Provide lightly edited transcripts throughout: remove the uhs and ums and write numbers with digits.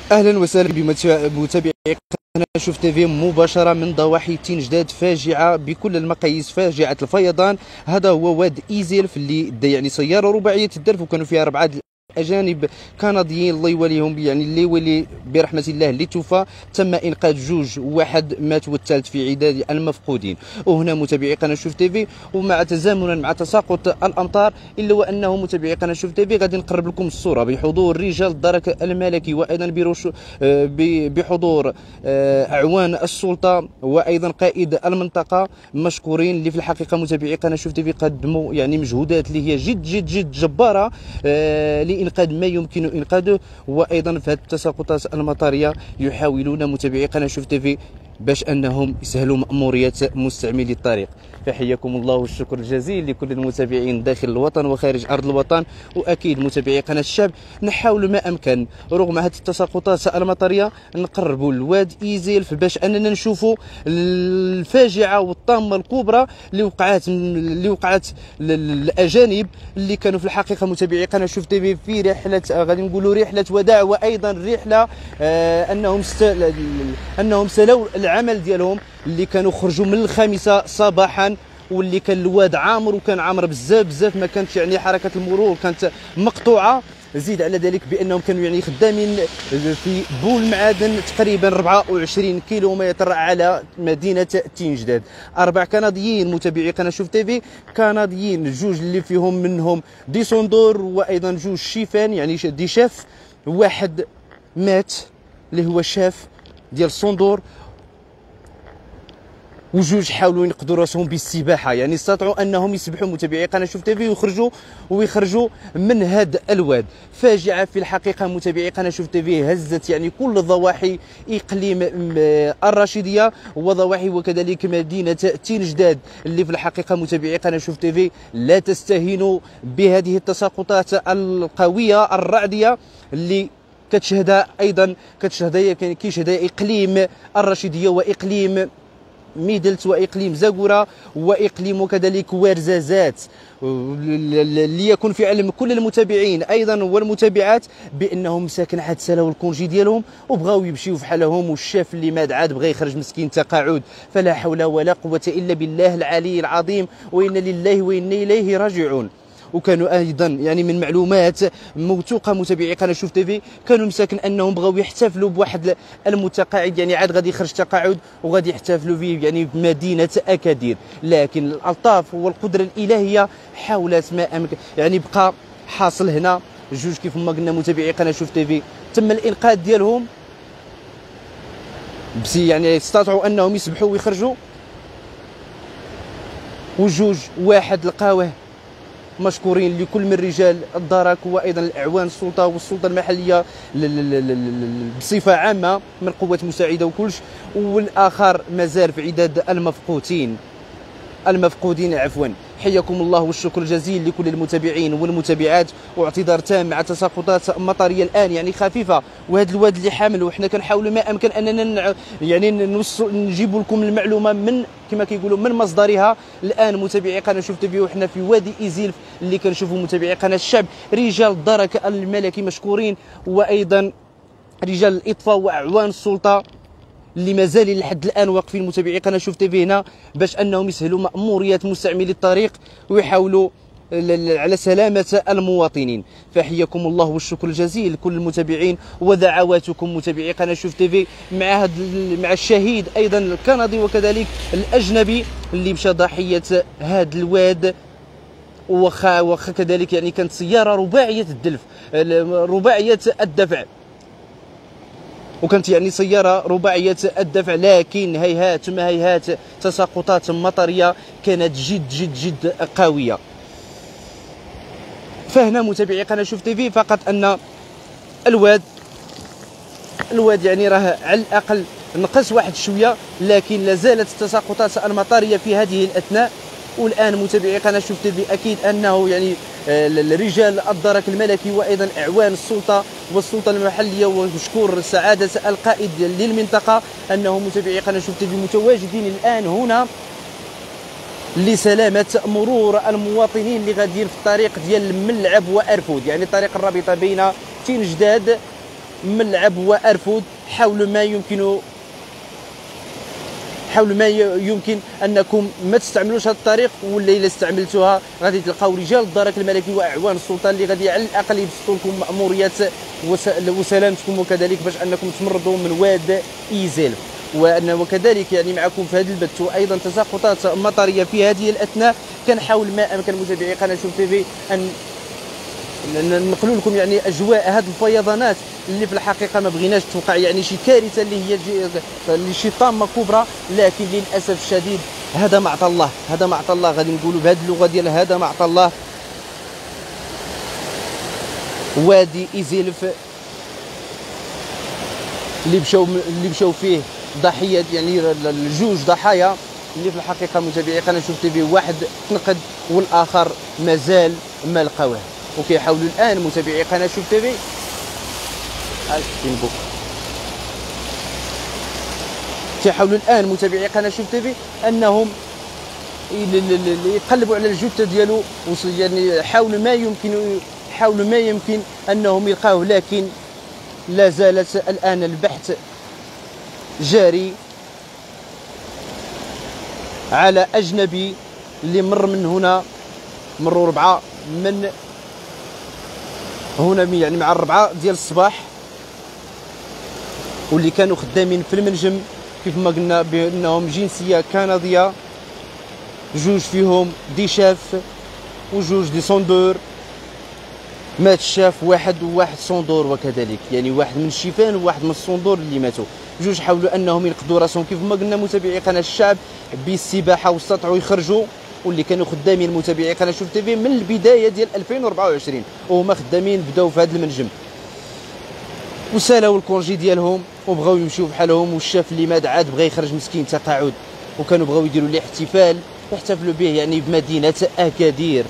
اهلا وسهلا بمتابعي قناه شوف تيفي مباشره من ضواحي تين جداد. فاجعه بكل المقاييس، فاجعه الفيضان. هذا هو واد ايزيلف اللي يعني سياره رباعيه الدرب، وكانوا فيها 4 أجانب كنديين الله يوليهم، يعني اللي يولي برحمة الله اللي توفى. تم إنقاذ جوج، واحد مات والثالث في عداد المفقودين. وهنا متابعي قناة شوف تيفي، ومع تزامنا مع تساقط الأمطار، إلا وأنه متابعي قناة شوف تيفي غادي نقرب لكم الصورة بحضور رجال الدرك الملكي، وأيضا بحضور أعوان السلطة، وأيضا قائد المنطقة مشكورين، اللي في الحقيقة متابعي قناة شوف تيفي قدموا يعني مجهودات اللي هي جد جد جد جبارة لإنقاذ ما يمكن إنقاذه. وأيضا في هذه التساقطات المطرية يحاولون متابعي قناة شوف تيفي باش أنهم يسهلوا مأمورية مستعملي الطريق. فحياكم الله والشكر الجزيل لكل المتابعين داخل الوطن وخارج أرض الوطن، وأكيد متابعي قناة الشعب نحاول ما أمكن رغم هذه التساقطات المطرية نقربوا الواد إيزيلف باش أننا نشوفوا الفاجعة والطامة الكبرى اللي وقعت الأجانب اللي كانوا في الحقيقة متابعي قناة شوف تيفي في رحلة، غادي نقولوا رحلة وداع، وأيضا رحلة أنهم سلوا العمل ديالهم اللي كانوا خرجوا من الخامسة صباحا، واللي كان الواد عامر، وكان عامر بزاف بزاف، ما كانتش يعني حركة المرور كانت مقطوعة. زيد على ذلك بانهم كانوا يعني خدامين في بول معادن تقريبا 24 كيلومتر على مدينه تين جداد. 4 كنديين متابعي قناه شوف تيفي، كنديين جوج اللي فيهم منهم دي صندور، وايضا جوج شيفان يعني دي شاف. واحد مات اللي هو الشاف ديال الصندور، وجوج حاولوا ينقذوا راسهم بالسباحه، يعني استطاعوا انهم يسبحوا متابعي قناه شوف تيفي ويخرجوا من هذا الواد. فاجعه في الحقيقه متابعي قناه شوف تيفي هزت يعني كل ضواحي اقليم الرشيديه وضواحي وكذلك مدينه تين جداد، اللي في الحقيقه متابعي قناه شوف تيفي لا تستهينوا بهذه التساقطات القويه الرعديه اللي كتشهدها اقليم الرشيديه واقليم ميدلت واقليم زاكورا واقليم كذلك ورزازات. ليكن في علم كل المتابعين ايضا والمتابعات بانهم مساكن عاد سالاو الكونجي ديالهم وبغاو يمشيو في حالهم، والشاف اللي مات عاد بغى يخرج مسكين تقاعد. فلا حول ولا قوه الا بالله العلي العظيم، وانا لله وانا اليه راجعون. وكانوا ايضا يعني من معلومات موثوقه متابعي قناه شوف تيفي، كانوا مساكن انهم بغاو يحتفلوا بواحد المتقاعد، يعني عاد غادي يخرج تقاعد وغادي يحتفلوا فيه يعني بمدينه اكادير، لكن الالطاف والقدره الالهيه حاولت ما امكن، يعني بقى حاصل هنا جوج كيف ما قلنا متابعي قناه شوف تيفي تم الانقاذ ديالهم، بس يعني استطاعوا انهم يسبحوا ويخرجوا، وجوج واحد لقاوه مشكورين لكل من رجال الدرك وايضا الاعوان السلطه والسلطه المحليه بصفه عامه من قوات مساعده وكلش، والاخر مازال في عداد المفقودين عفوا. حياكم الله والشكر الجزيل لكل المتابعين والمتابعات، واعتذار تام مع تساقطات مطريه الان يعني خفيفه، وهذا الواد اللي حامل، وحنا كنحاولوا ما امكن اننا يعني نجيب لكم المعلومه من كما كيقولوا من مصدرها. الان متابعي قناه شوف تيفي وحنا في وادي ايزيلف اللي كنشوفوا متابعي قناه الشعب، رجال الدرك الملكي مشكورين، وايضا رجال الاطفاء واعوان السلطه اللي مازال لحد الان واقفين متابعي قناه شوف تيفي هنا باش انهم يسهلوا مأمورية مستعملي الطريق ويحاولوا على سلامة المواطنين. فحياكم الله والشكر الجزيل لكل المتابعين ودعواتكم متابعي قناه شوف تيفي مع الشهيد ايضا الكندي وكذلك الاجنبي اللي مشى ضحيه هذا الواد. وخا كذلك يعني كانت سياره رباعيه الدفع، وكانت يعني سيارة رباعية الدفع، لكن هيهات تساقطات مطرية كانت جد جد جد قوية. فهنا متابعي قناة شوف تيفي فقط أن الواد يعني راه على الأقل نقص واحد شوية، لكن لا زالت التساقطات المطرية في هذه الأثناء. والآن متابعي قناة شوف تيفي أكيد أنه يعني الرجال الدرك الملكي وايضا اعوان السلطه والسلطه المحليه ومشكور سعاده القائد للمنطقه انه متابعي قناه شوف تيفي متواجدين الان هنا لسلامه مرور المواطنين اللي غاديين في الطريق ديال ملعب وارفود، يعني الطريق الرابطه بين تين جداد ملعب وارفود. حاول ما يمكن انكم ما تستعملوش هذا الطريق، ولا الا استعملتوها غادي تلقاو رجال الدرك الملكي واعوان السلطه اللي غادي على الاقل يبسطوا لكم ماموريات وسلامتكم، وكذلك باش انكم تمرضوا من واد ايزيل. وكذلك يعني معكم في هذا البث وايضا تساقطات مطريه في هذه الاثناء. كنحاول ما امكن متابعي قناه شوف تيفي ان نقول لكم يعني اجواء هذه الفيضانات اللي في الحقيقه ما بغيناش توقع يعني شي كارثه اللي شي طامه كبرى، لكن للاسف الشديد هذا ما عطى الله، هذا ما عطى الله، غادي نقولوا بهذه اللغه ديال هذا ما عطى الله. وادي ايزيلف اللي مشاو فيه ضحيه، يعني الجوج ضحايا اللي في الحقيقه متابعي قناه شوف تيفي، واحد تنقد والاخر مازال ما لقاوه. وكيحاولوا الان متابعي قناه شوف تيفي كيحاولوا الان متابعي قناه شوف تيفي انهم يقلبوا على الجثه ديالو، يعني حاولوا ما يمكن انهم يلقاوه، لكن لا زالت الان البحث جاري على اجنبي اللي مر من هنا. مروا 4 من هنا يعني مع 4 ديال الصباح، واللي كانوا خدامين في المنجم كيف ما قلنا بانهم جنسيه كنديه، جوج فيهم دي شاف وجوج دي صندور. مات الشاف واحد وواحد صندور، وكذلك يعني واحد من الشيفان وواحد من الصندور اللي ماتوا. جوج حاولوا انهم ينقذوا راسهم كيف ما قلنا متابعي قناه الشعب بالسباحه، واستطاعوا يخرجوا، واللي كانوا خدامين متابعي قناه شوف تيفي من البدايه ديال 2024 وهما خدامين بداو في هذا المنجم، وسالاو الكونجي ديالهم وبغاو يمشيو بحالهم. والشاف اللي مات عاد بغى يخرج مسكين تقاعد، وكانوا بغاو يديروا ليه احتفال يحتفلوا به يعني بمدينه اكادير.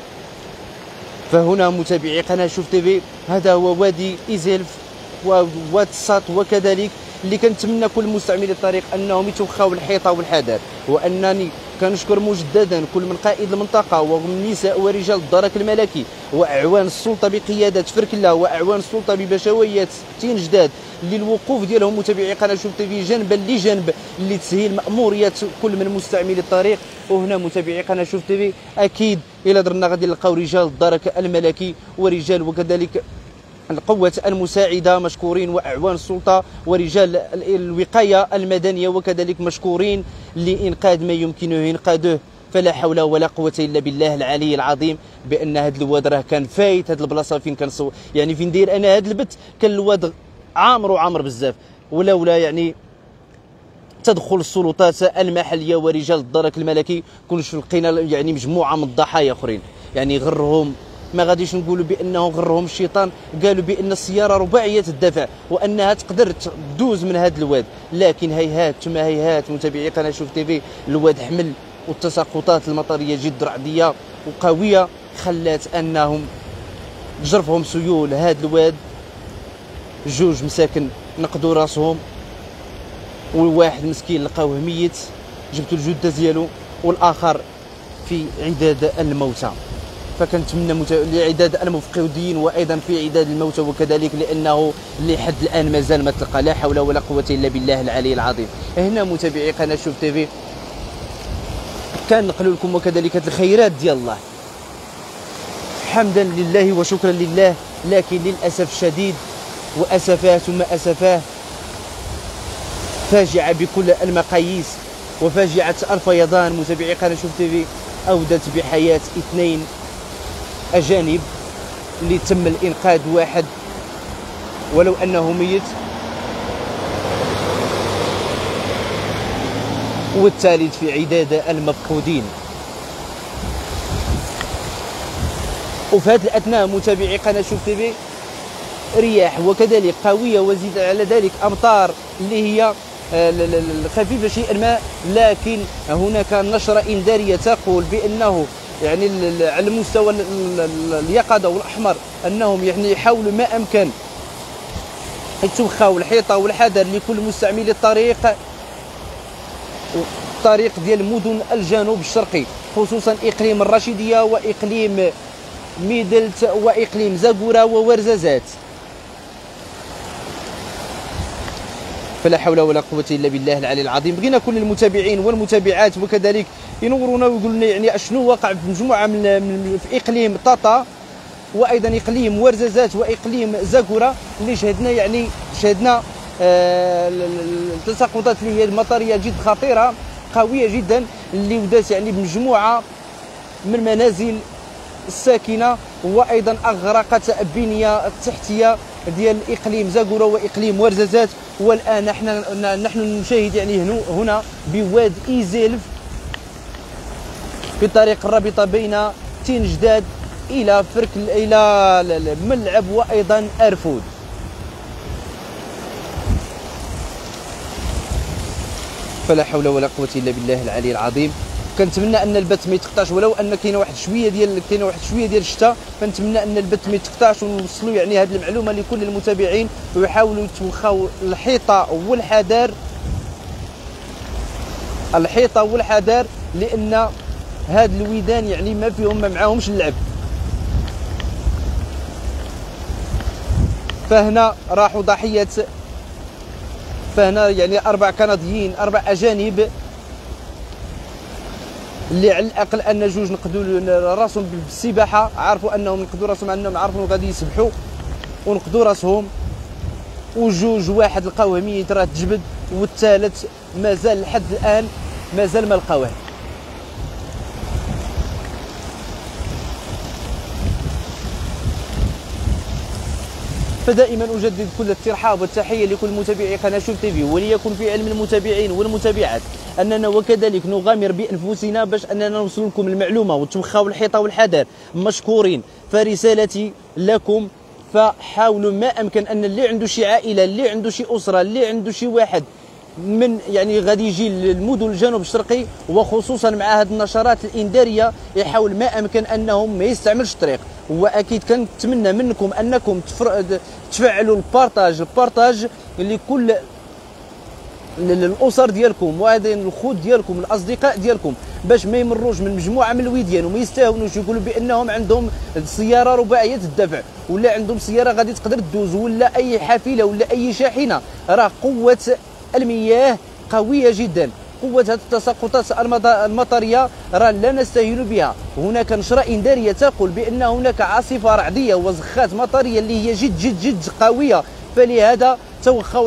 فهنا متابعي قناه شوف تيفي هذا هو وادي ايزيلف وواد الساط، وكذلك اللي كنتمنى كل مستعملي الطريق انهم يتوخاو الحيطه والحذر. وانني كنشكر مجددا كل من قائد المنطقه ومن نساء ورجال الدرك الملكي واعوان السلطه بقياده فركله واعوان السلطه ببشويه تين جداد للوقوف ديالهم متابعي قناه شوف تيفي جنبا لجنب لتسهيل ماموريات كل من مستعملي الطريق. وهنا متابعي قناه شوف تيفي اكيد الى درنا غادي نلقاو رجال الدرك الملكي ورجال وكذلك القوات المساعده مشكورين، واعوان السلطه ورجال الوقايه المدنيه وكذلك مشكورين لانقاذ ما يمكنه انقاذه. فلا حول ولا قوه الا بالله العلي العظيم، بان هذا الواد راه كان فايت هذه البلاصه فين يعني فين داير انا هذا البت، كان الواد عامر بزاف، ولولا يعني تدخل السلطات المحليه ورجال الدرك الملكي كنت لقينا يعني مجموعه من الضحايا اخرين. يعني غرهم، ما غاديش نقولوا بانه غرهم الشيطان، قالوا بان السياره رباعيه الدفع وانها تقدر تدوز من هذا الواد، لكن هيهات ثم هيهات متابعي قناه شوف تيفي الواد حمل، والتساقطات المطريه جد رعديه وقويه خلات انهم جرفهم سيول هذا الواد. جوج مساكن نقدوا راسهم، والواحد مسكين لقاوه ميت جبتوا الجثه ديالو، والاخر في عداد الموتى. فكنتمنى لعداد المفقودين وايضا في عداد الموتى وكذلك، لانه لحد الان مازال ما تلقى. لا حول ولا قوه الا بالله العلي العظيم. هنا متابعي قناه شوف تيفي كان نقول لكم وكذلك الخيرات ديال الله، حمدا لله وشكرا لله، لكن للاسف الشديد واسفاه ثم اسفاه فاجعه بكل المقاييس، وفاجعه الفيضان متابعي قناه شوف تيفي اودت بحياه 2 أجانب اللي تم الإنقاذ واحد ولو أنه ميت، والثالث في عداد المفقودين. وفي هذه الأثناء متابعي قناة شوف تيفي رياح وكذلك قوية، وزيد على ذلك أمطار اللي هي خفيفة شيئا ما، لكن هناك نشرة إنذارية تقول بأنه يعني على مستوى اليقظه والاحمر انهم يعني يحاولوا ما امكن يتوخاو الحيطه والحذر لكل مستعملي الطريق ديال مدن الجنوب الشرقي، خصوصا اقليم الرشيديه واقليم ميدلت واقليم زاكورا وورزازات. فلا حول ولا قوة إلا بالله العلي العظيم. بغينا كل المتابعين والمتابعات وكذلك ينورونا ويقولوا لنا يعني اشنو وقع في مجموعة في إقليم طاطا وأيضا إقليم ورزازات وإقليم زاكورة اللي شهدنا التساقطات اللي هي المطرية جد خطيرة قوية جدا اللي ودات يعني بمجموعة من المنازل الساكنة وأيضا أغرقت البنية التحتية ديال إقليم زاكورة وإقليم ورزازات. والآن نحن نشاهد يعني هنا بواد إيزيلف في طريق الرابطة بين تين جداد إلى فركل إلى ملعب وأيضا أرفود. فلا حول ولا قوة إلا بالله العلي العظيم. كنتمنى ان البث ما يتقطعش ولو ان كاينه واحد شويه ديال الشتاء، فنتمنى ان البث ما يتقطعش ونوصلوا يعني هذه المعلومه لكل المتابعين ويحاولوا يتوخاو الحيطه والحذر لان هاد الويدان يعني ما فيهم ما معاهمش اللعب. فهنا راحوا ضحيه، فهنا يعني 4 كنديين 4 اجانب اللي على الاقل ان جوج نقدوا راسهم بالسباحه، عرفوا انهم نقدوا راسهم انهم عرفوا غادي يسبحوا ونقدوا راسهم، وجوج واحد لقاوه ميت راه تجبد، والثالث مازال لحد الان مازال ما لقاوه. فدائما اجدد كل الترحاب والتحيه لكل متابعي قناه شوف تي في، وليكن في علم المتابعين والمتابعات اننا وكذلك نغامر بانفسنا باش اننا نوصل لكم المعلومه وتوخاو الحيطه والحذر مشكورين. فرسالتي لكم فحاولوا ما امكن ان اللي عنده شي عائله، اللي عنده شي اسره، اللي عنده شي واحد من يعني غادي يجي للمدن الجنوب الشرقي وخصوصا مع هذه النشرات الانذاريه يحاول ما امكن انهم ما يستعملش الطريق. واكيد كنتمنى منكم انكم تفعلوا البارطاج لكل الاسر ديالكم وهذين الخوت ديالكم الاصدقاء ديالكم باش ما يمروش من مجموعه من الويديان وما يستهونوش يقولوا بانهم عندهم سياره رباعيه الدفع ولا عندهم سياره غادي تقدر تدوز ولا اي حافله ولا اي شاحنه. راه قوه المياه قويه جدا، قوه هذه التساقطات المطريه راه لا نستهين بها. هناك نشره انذاريه تقول بان هناك عاصفه رعديه وزخات مطريه اللي هي جد جد جد قويه. فلهذا توخوا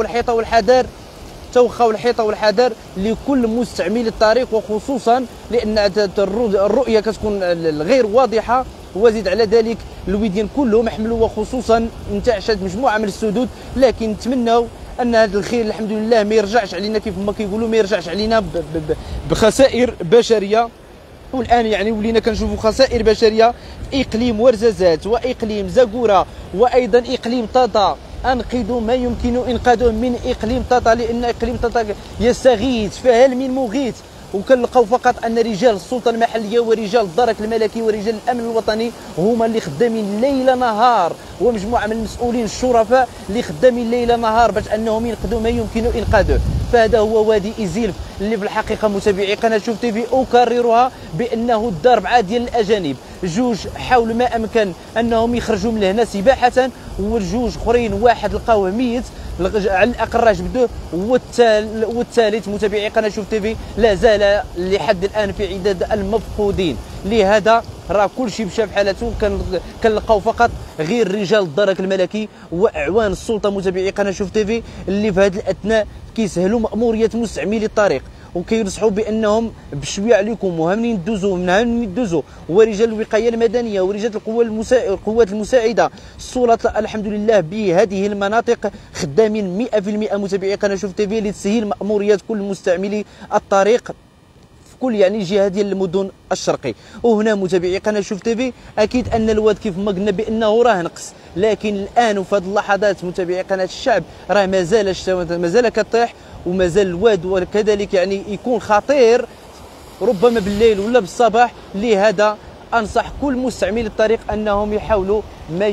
الحيطه والحذر لكل مستعمل الطريق، وخصوصا لان الرؤيه كتكون غير واضحه، وزيد على ذلك الويديان كلهم حملوا وخصوصا انتعشت مجموعه من السدود. لكن نتمنوا ان هذا الخير الحمد لله ما يرجعش علينا كيف ما كيقولوا، ما يرجعش علينا بخسائر بشريه. والان يعني ولينا كنشوفوا خسائر بشريه في اقليم ورزازات واقليم زاكورة وايضا اقليم طاطا. انقذوا ما يمكن انقاذه من اقليم طاطا لان اقليم طاطا يستغيث، فهل من مغيث؟ وكنلقاو فقط ان رجال السلطه المحليه ورجال الدرك الملكي ورجال الامن الوطني هما اللي خدامين ليل نهار، ومجموعه من المسؤولين الشرفاء اللي خدامين ليل نهار باش انهم ينقذوا ما يمكن انقاذه. فهذا هو وادي إيزيلف اللي في الحقيقه متابعي قناه شوف تي في اكررها بانه دار 4 ديال الاجانب، جوج حاولوا ما امكن انهم يخرجوا من هنا سباحه، والجوج اخرين واحد لقاوه ميت على الاقل راه جبدوه، والثالث متابعي قناه شوف تي في لا زال لحد الان في عداد المفقودين. لهذا راه كل شيء مشى بحالته، كنلقاو فقط غير رجال الدرك الملكي واعوان السلطه متابعي قناه شوف تي في اللي في هذه الاثناء كيسهلوا ماموريه مستعملي الطريق وكينصحوا بانهم بشويه عليكم وهمنين يدوزوا ورجال الوقايه المدنيه ورجال القوات المساعده السلطه الحمد لله بهذه المناطق خدامين 100% متابعي قناه شوف تي في لتسهيل ماموريات كل مستعملي الطريق كل يعني جهه ديال المدن الشرقي. وهنا متابعي قناه شوف تي في اكيد ان الواد كيف ما قلنا بانه راه نقص، لكن الان وفي هذه اللحظات متابعي قناه الشعب راه مازال كطيح ومازال الواد وكذلك يعني يكون خطير ربما بالليل ولا بالصباح. لهذا انصح كل مستعمل الطريق انهم يحاولوا ما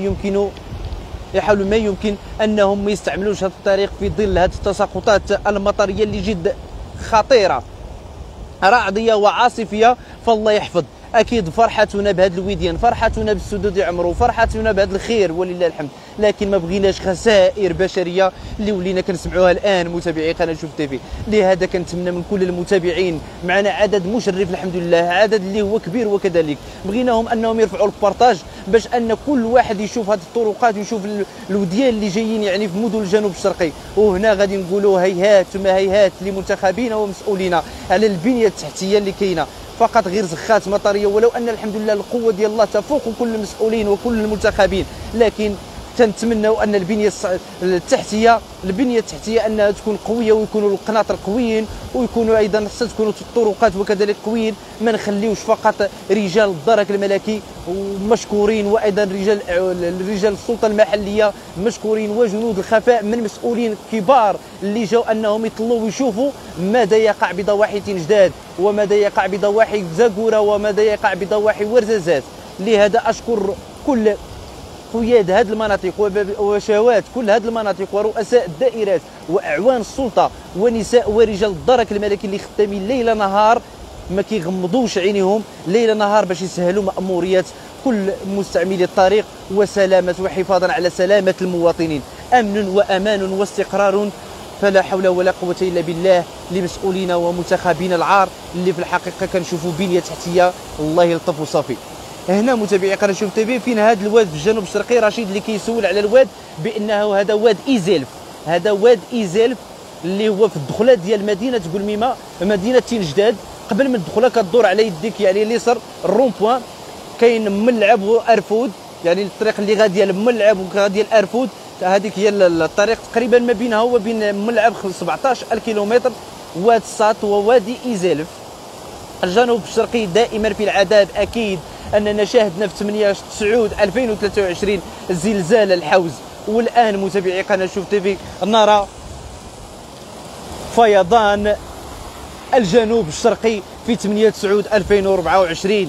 يمكن انهم ما يستعملوش هذا الطريق في ظل هذه التساقطات المطريه اللي جد خطيره رعديه وعاصفيه فالله يحفظ. اكيد فرحتنا بهذا الوديان، فرحتنا بالسدود يعمروا، فرحتنا بهذا الخير ولله الحمد، لكن ما بغيناش خسائر بشريه اللي ولينا كنسمعوها الان متابعي قناه شوف تيفي. لهذا كنتمنى من كل المتابعين، معنا عدد مشرف الحمد لله، عدد اللي هو كبير، وكذلك بغيناهم انهم يرفعوا البارطاج باش ان كل واحد يشوف هذه الطرقات ويشوف الوديان اللي جايين يعني في مدن الجنوب الشرقي. وهنا غادي نقولوا هيهات ما هيهات لمنتخبين ومسؤولين على البنيه التحتيه اللي كاينه، فقط غير زخات مطريه، ولو ان الحمد لله القوه ديال الله تفوق كل المسؤولين وكل المنتخبين، لكن تنتمنوا ان البنيه التحتيه انها تكون قويه، ويكونوا القناطر قويين، ويكونوا ايضا خصها تكونوا الطرقات وكذلك قويين. ما نخليوش فقط رجال الدرك الملكي ومشكورين، وايضا رجال السلطه المحليه مشكورين، وجنود الخفاء من مسؤولين كبار اللي جاوا انهم يطلوا ويشوفوا ماذا يقع بضواحي تنجداد، وماذا يقع بضواحي زاكوره، وماذا يقع بضواحي ورزازات. لهذا اشكر كل قياد هذه المناطق وشهوات كل هذه المناطق ورؤساء الدائرات واعوان السلطه ونساء ورجال الدرك الملكي اللي خدامين ليل نهار، ما كيغمضوش عينيهم ليل نهار باش يسهلوا مأموريات كل مستعملي الطريق وسلامه وحفاظا على سلامه المواطنين. امن وامان واستقرار، فلا حول ولا قوه الا بالله لمسؤولينا ومنتخبين العار اللي في الحقيقه كنشوفوا بنيه تحتيه الله يلطف وصافي. هنا متابعي قناه شوف تيفي فين هذا الواد في الجنوب الشرقي، رشيد اللي كيسول على الواد بانه هذا واد ايزيلف، هذا واد ايزيلف اللي هو في الدخله ديال مدينه قلميمه، مدينه تنجداد. قبل من الدخله كدور على يديك يعني اليسار الرون بوان، كاين ملعب وارفود، يعني الطريق اللي غاديه لملعب وغاديه لارفود، هذيك هي الطريق تقريبا ما بينها وبين ملعب 17 كيلومتر. واد الساط ووادي ايزيلف. الجنوب الشرقي دائما في العذاب. اكيد اننا شاهدنا في 8/9/2023 زلزال الحوز، والان متابعي قناه شوف تيفي نرى فيضان الجنوب الشرقي في 8/9/2024.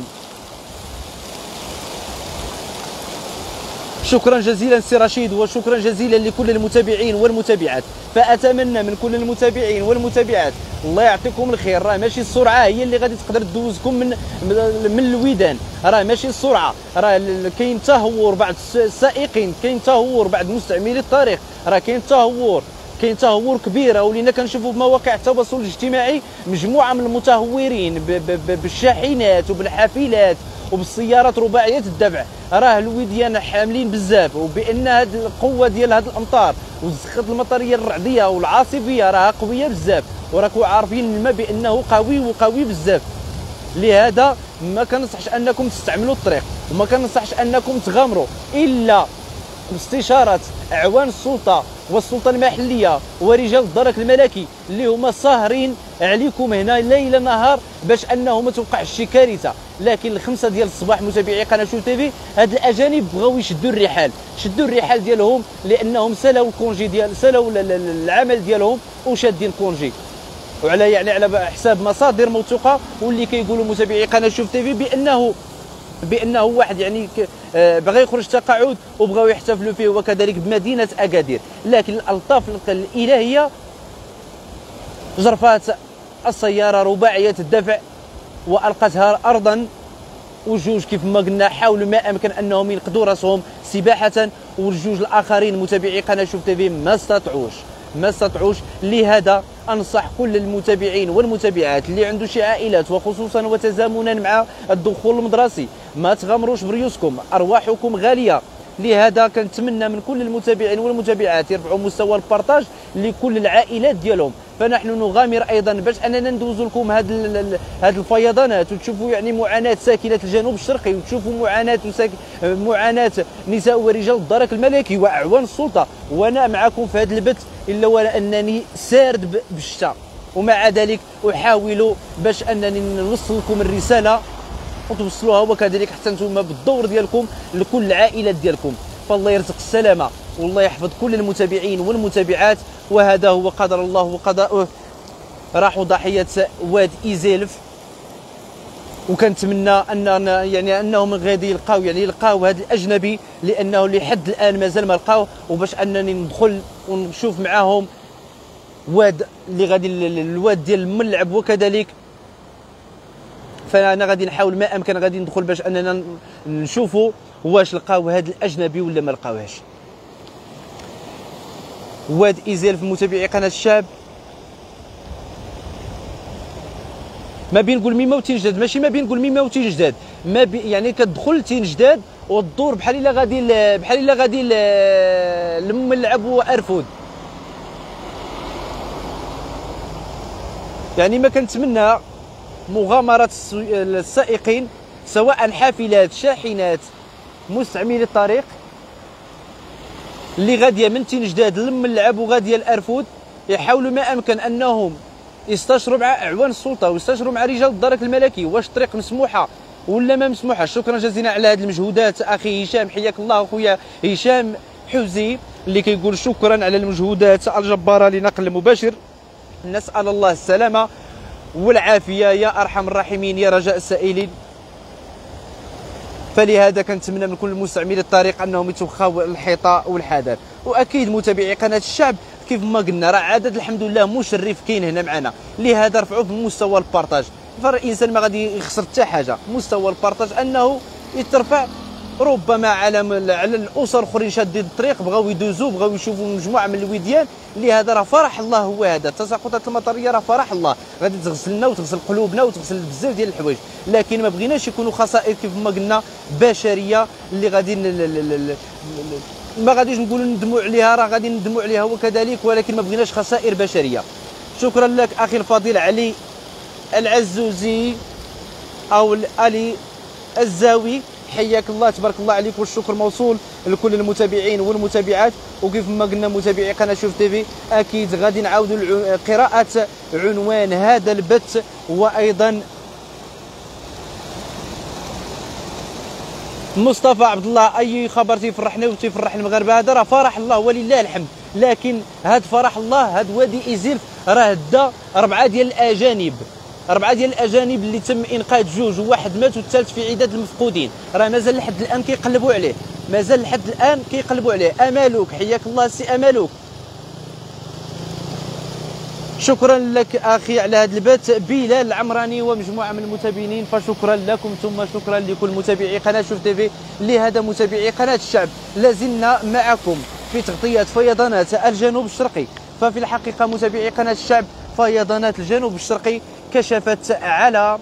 شكرا جزيلا سي رشيد، وشكرا جزيلا لكل المتابعين والمتابعات. فاتمنى من كل المتابعين والمتابعات الله يعطيكم الخير، راه ماشي السرعه هي اللي غادي تقدر تدوزكم من الودان، راه ماشي السرعه، راه كاين تهور بعض السائقين، كاين تهور بعض مستعملي الطريق، راه كاين تهور كبيره. ولينا كنشوفوا في مواقع التواصل الاجتماعي مجموعه من المتهورين بالشاحنات وبالحافلات وبالسيارات رباعيه الدفع. راه الوديان حاملين بزاف، وبان هذه القوه ديال هذه الامطار والزخات المطريه الرعديه والعاصفيه راها قويه بزاف، وراكم عارفين الماء بانه قوي بزاف. لهذا ما كنصحش انكم تستعملوا الطريق، وما كنصحش انكم تغامروا الا باستشاره اعوان السلطه والسلطه المحليه ورجال الدرك الملكي اللي هما ساهرين عليكم هنا ليل نهار باش انه ما توقعش شي كارثه. لكن الخمسة ديال الصباح متابعي قناه شوف تيفي هاد الاجانب بغاو يشدوا الرحال ديالهم، لانهم سلاو العمل ديالهم وشادين كونجي، وعلى يعني على حساب مصادر موثوقه، واللي كيقولوا متابعي قناه شوف تيفي بانه واحد يعني بغى يخرج تقاعد وبغاو يحتفلوا فيه وكذلك بمدينه اكادير. لكن الالطاف الالهيه جرفات السياره رباعيه الدفع والقتها ارضا، وجوج كيف ما قلنا حاولوا ما امكن انهم ينقذوا راسهم سباحه، والجوج الاخرين متابعي قناه شوف تيفي ما استطاعوش. لهذا انصح كل المتابعين والمتابعات اللي عنده شي عائلات وخصوصا وتزامنا مع الدخول المدرسي ما تغامروش بريوسكم، ارواحكم غاليه. لهذا كنتمنى من كل المتابعين والمتابعات يرفعوا مستوى البارطاج لكل العائلات ديالهم. فنحن نغامر ايضا باش اننا ندوز لكم هذه الفيضانات، وتشوفوا يعني معاناه ساكنه الجنوب الشرقي، وتشوفوا معاناه نساء ورجال الدرك الملكي واعوان السلطه. وانا معكم في هذا البث الا وانني سارد بالشتاء، ومع ذلك احاول باش انني نوصل لكم الرساله وتوصلوها، وكذلك حتى نتوما بالدور ديالكم لكل العائلات ديالكم. فالله يرزق السلامه والله يحفظ كل المتابعين والمتابعات. وهذا هو قدر الله وقضاؤه. راحوا ضحيه واد ايزيلف، وكنتمنى انهم غادي يلقاو هذا الاجنبي، لانه لحد الان مازال ما لقاوه، وباش انني ندخل ونشوف معاهم واد اللي غادي الواد ديال الملعب وكذلك فانا غادي نحاول ما امكن غادي ندخل باش اننا نشوفوا واش لقاو هذا الاجنبي ولا ما لقاوهاش. واد ايزيل في متابعي قناه الشعب، ما بين نقول ميمه وتنجداد، ماشي ما بين نقول ميمه وتنجداد، ما يعني كتدخل تنجداد وتدور بحال الا غادي للملعب وارفود. يعني ما كنتمنى مغامرة السائقين سواء حافلات شاحنات مستعملي الطريق اللي غاديه من تنجداد للملعب وغاديه لارفود يحاولوا ما امكن انهم يستشروا مع اعوان السلطه ويستشروا مع رجال الدرك الملكي واش الطريق مسموحه ولا ما مسموحه. شكرا جزيلا على هذه المجهودات اخي هشام، حياك الله اخويا هشام حوزي اللي كيقول شكرا على المجهودات الجباره لنقل مباشر. نسال الله السلامه والعافيه يا ارحم الراحمين يا رجاء السائلين. فلهذا كنتمنى من كل مستعملي الطريق انهم يتوخاو الحيطه والحذر. واكيد متابعي قناه الشعب كيف ما قلنا راه عدد الحمد لله مشرف كاين هنا معنا، لهذا رفعوا في مستوى البارطاج، فالانسان ما غادي يخسر حتى حاجه. مستوى البارطاج انه يترفع، ربما على الاسر اخرين شادين الطريق بغاو يدوزوا بغاو يشوفوا مجموعه من الوديان، لهذا راه فرح الله. هو هذا التساقطات المطريه راه فرح الله، غادي تغسلنا وتغسل قلوبنا وتغسل بزاف ديال الحوايج، لكن ما بغيناش يكونوا خسائر كيف ما قلنا بشريه اللي غادي ما غاديش نقولوا ندموا عليها، راه غادي ندموا عليها وكذلك، ولكن ما بغيناش خسائر بشريه. شكرا لك اخي الفضيل علي العزوزي او علي الزاوي، حياك الله تبارك الله عليك، والشكر موصول لكل المتابعين والمتابعات. وكيف ما قلنا متابعي قناه شوف تيفي اكيد غادي نعاودوا قراءه عنوان هذا البث، وايضا مصطفى عبد الله اي خبر تيفرحنا وتيفرح المغاربه، هذا راه فرح الله ولله الحمد. لكن هذا فرح الله هذا وادي ايزيل راه دا 4 ديال الاجانب اللي تم انقاذ 2 وواحد مات والثالث في عداد المفقودين، راه مازال لحد الان كيقلبوا عليه، مازال لحد الان كيقلبوا عليه. امالوك حياك الله سي امالوك، شكرا لك اخي على هذا البث. بلال العمراني ومجموعه من المتابعين فشكرا لكم، ثم شكرا لكل متابعي قناه شوف تيفي. لهذا متابعي قناه الشعب لازلنا معكم في تغطيه فيضانات الجنوب الشرقي. ففي الحقيقه متابعي قناه الشعب فيضانات الجنوب الشرقي كشفت على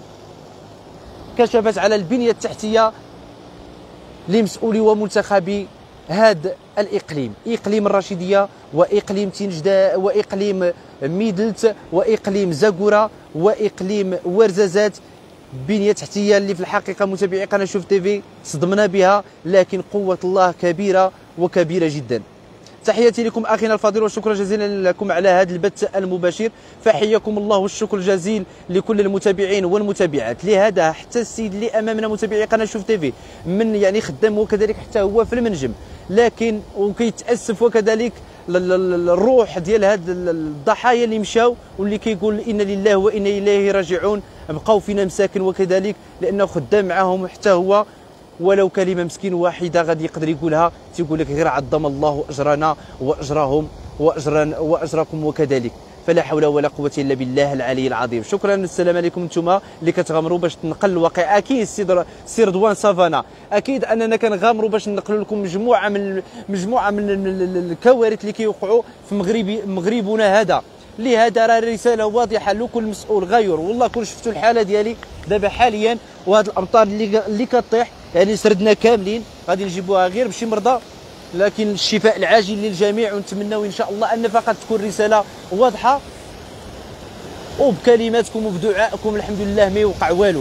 البنيه التحتيه لمسؤولي ومنتخبي هذا الاقليم، اقليم الرشيديه واقليم تنجده واقليم ميدلت واقليم زاكورا واقليم ورزازات. بنيه تحتيه اللي في الحقيقه متابعي قناه شوف تيفي صدمنا بها، لكن قوه الله كبيره وكبيره جدا. تحياتي لكم اخينا الفاضل وشكرا جزيلا لكم على هذا البث المباشر، فحياكم الله والشكر الجزيل لكل المتابعين والمتابعات. لهذا حتى السيد اللي امامنا متابعي قناه شوف تيفي من يعني خدام وكذلك حتى هو في المنجم، لكن وكيتاسف وكذلك الروح ديال هاد الضحايا اللي مشاو واللي كيقول انا لله وانا اليه راجعون، بقاو فينا مساكن وكذلك لانه خدام معاهم حتى هو، ولو كلمه مسكين واحده غادي يقدر يقولها تيقول لك غير عظم الله اجرنا واجرهم واجركم وكذلك. فلا حول ولا قوه الا بالله العلي العظيم. شكرا، السلام عليكم انتم اللي كتغامروا باش تنقل الواقع. اكيد السي رضوان سافانا، اكيد اننا كنغامروا باش ننقلوا لكم مجموعه من الكوارث اللي كيوقعوا في مغربنا هذا. لهذا راه رساله واضحه لكل مسؤول غير. والله كون شفتوا الحاله ديالي دابا حاليا وهاد الامطار اللي كطيح، يعني سردنا كاملين غادي نجيبوها غير بشي مرضى، لكن الشفاء العاجل للجميع، ونتمنوا ان شاء الله ان فقط تكون رساله واضحه، وبكلماتكم وبدعائكم الحمد لله ما يوقع والو.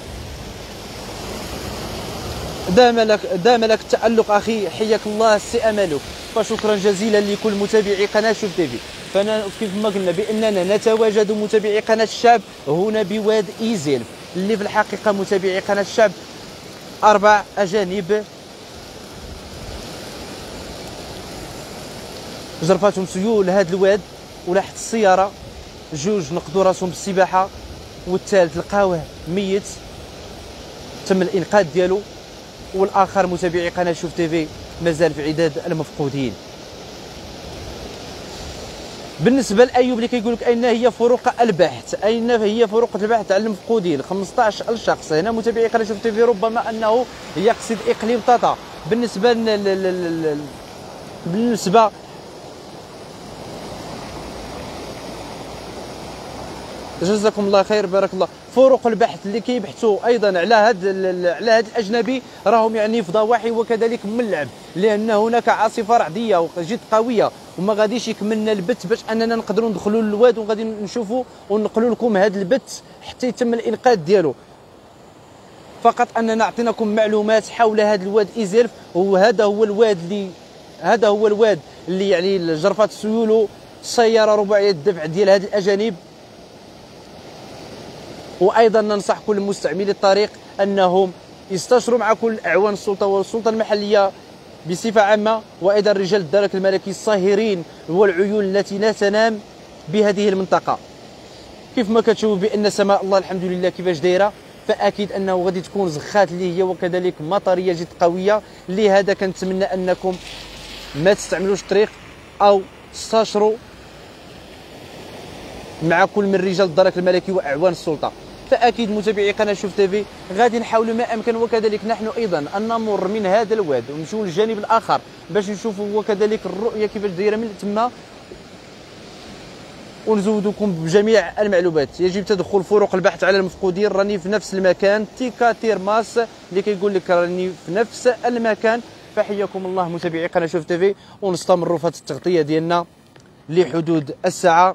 دام لك التألق اخي، حياك الله سي امالك. فشكرا جزيلا لكل متابعي قناه شوف تيفي. فانا كيف ما قلنا باننا نتواجد متابعي قناه الشعب هنا بواد ايزيل، اللي في الحقيقه متابعي قناه الشعب 4 أجانب جرفاتهم سيول هذا الواد ولاحت السياره، 2 نقضوا راسهم بالسباحه، والثالث لقاوه ميت تم الانقاذ ديالو، والاخر متابعي قناه شوف تيفي مازال في عداد المفقودين. بالنسبه لايوب اللي كيقول لك اين هي فروق البحث، اين هي فروق البحث على المفقودين 15 شخص. هنا متابعي قناه شوف تيفي ربما انه يقصد اقليم طاطا. بالنسبه جزاكم الله خير بارك الله. فروق البحث اللي كيبحثوا ايضا على هذا الاجنبي راهم يعني في ضواحي وكذلك ملعب، لان هناك عاصفه رعديه جد قويه وما غاديش يكملنا البث باش اننا نقدروا ندخلوا للواد وغادي نشوفوا ونقولوا لكم هذا البث حتى يتم الانقاذ ديالو. فقط اننا عطيناكم معلومات حول هذا الواد ايزيلف، وهذا هو الواد اللي يعني جرفات سيولو سياره رباعيه الدفع ديال هاد الاجانب. وايضا ننصح كل مستعملي الطريق انهم يستشروا مع كل اعوان السلطه والسلطه المحليه بصفه عامه، وايضا رجال الدرك الملكي الصاهرين والعيون التي لا تنام بهذه المنطقه. كيف ما كتشوفوا بان سماء الله الحمد لله كيفاش دايره، فاكيد انه غادي تكون زخات اللي هي وكذلك مطريه جد قويه. لهذا كنتمنى انكم ما تستعملوش الطريق او تستشروا مع كل من رجال الدرك الملكي واعوان السلطه. فاكيد متابعي قناه شوف تيفي غادي نحاول ما امكن وكذلك نحن ايضا ان نمر من هذا الواد ونمشيو للجانب الاخر باش نشوفوا وكذلك الرؤيه كيفاش دايره من تما، ونزودكم بجميع المعلومات. يجب تدخل فروق البحث على المفقودين، راني في نفس المكان، تيكا تيرماس اللي كيقول لك راني في نفس المكان. فحياكم الله متابعي قناه شوف تيفي، ونستمروا في هذه التغطيه ديالنا لحدود الساعه.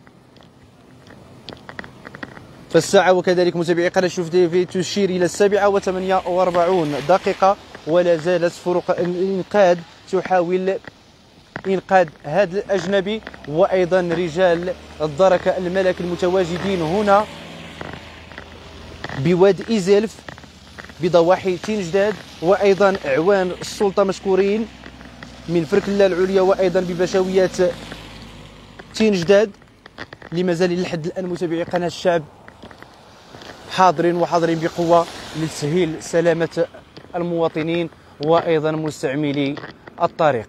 فالساعة وكذلك متابعي قناة شوف تيفي تشير إلى 7:48 دقيقة، ولا زالت فرق الإنقاذ تحاول إنقاذ هذا الأجنبي، وأيضا رجال الدرك الملكي المتواجدين هنا بواد إيزيلف بضواحي تينجداد، وأيضا أعوان السلطة مشكورين من فركلة العليا وأيضا ببشويات تينجداد اللي مازال لحد الآن متابعي قناة الشعب حاضرين بقوة لتسهيل سلامة المواطنين وأيضا مستعملي الطريق.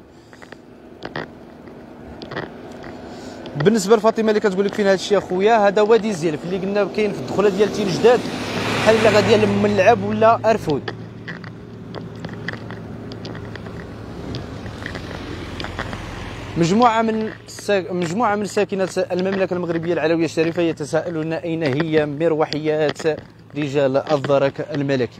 بالنسبة لفاطمة اللي كتقول لك فين هذا الشيء اخويا، هذا وادي زيلف اللي قلنا كاين في الدخلة ديال تينجداد، بحال الا غادي لملعب ولا ارفود. مجموعة من ساكنة المملكة المغربية العلوية الشريفة يتساءلون أين هي مروحيات رجال الدرك الملكي.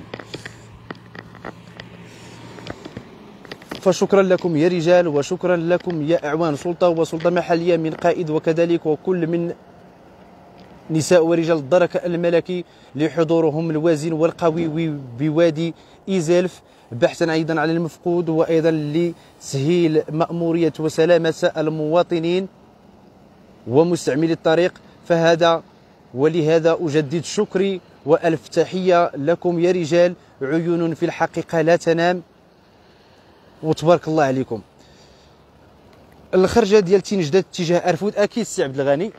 فشكرا لكم يا رجال، وشكرا لكم يا أعوان سلطة وسلطة محلية من قائد وكذلك وكل من نساء ورجال الدرك الملكي لحضورهم الوازن والقوي بوادي إيزيلف بحثا أيضا على المفقود، وأيضا لتسهيل مأمورية وسلامة المواطنين ومستعملي الطريق. ولهذا أجدد شكري وألف تحية لكم يا رجال، عيون في الحقيقة لا تنام، وتبارك الله عليكم. الخرجة ديال تينجداد اتجاه أرفود أكيد سي عبد الغني.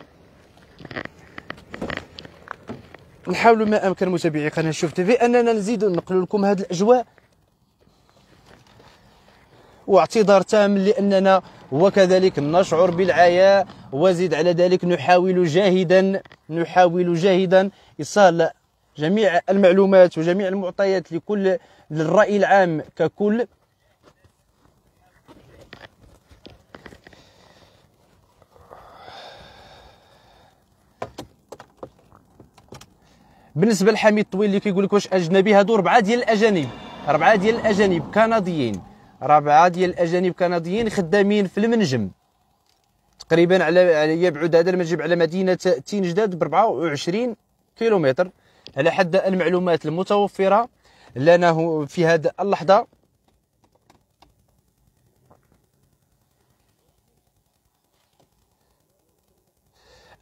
نحاول ما أمكن متابعي قناة شوف تيفي أننا نزيد نقل لكم هذه الأجواء، واعتذار تام لأننا وكذلك نشعر بالعياء، وزيد على ذلك نحاول جاهدا إيصال جميع المعلومات وجميع المعطيات للرأي العام ككل. بالنسبة لحميد طويل اللي كيقول لك واش أجنبي، هادو 4 ديال الأجانب كنديين خدامين في المنجم تقريبا على يبعد هذا المنجم على مدينة تينجداد ب 24 كيلومتر على حد المعلومات المتوفرة لنا في هذه اللحظة.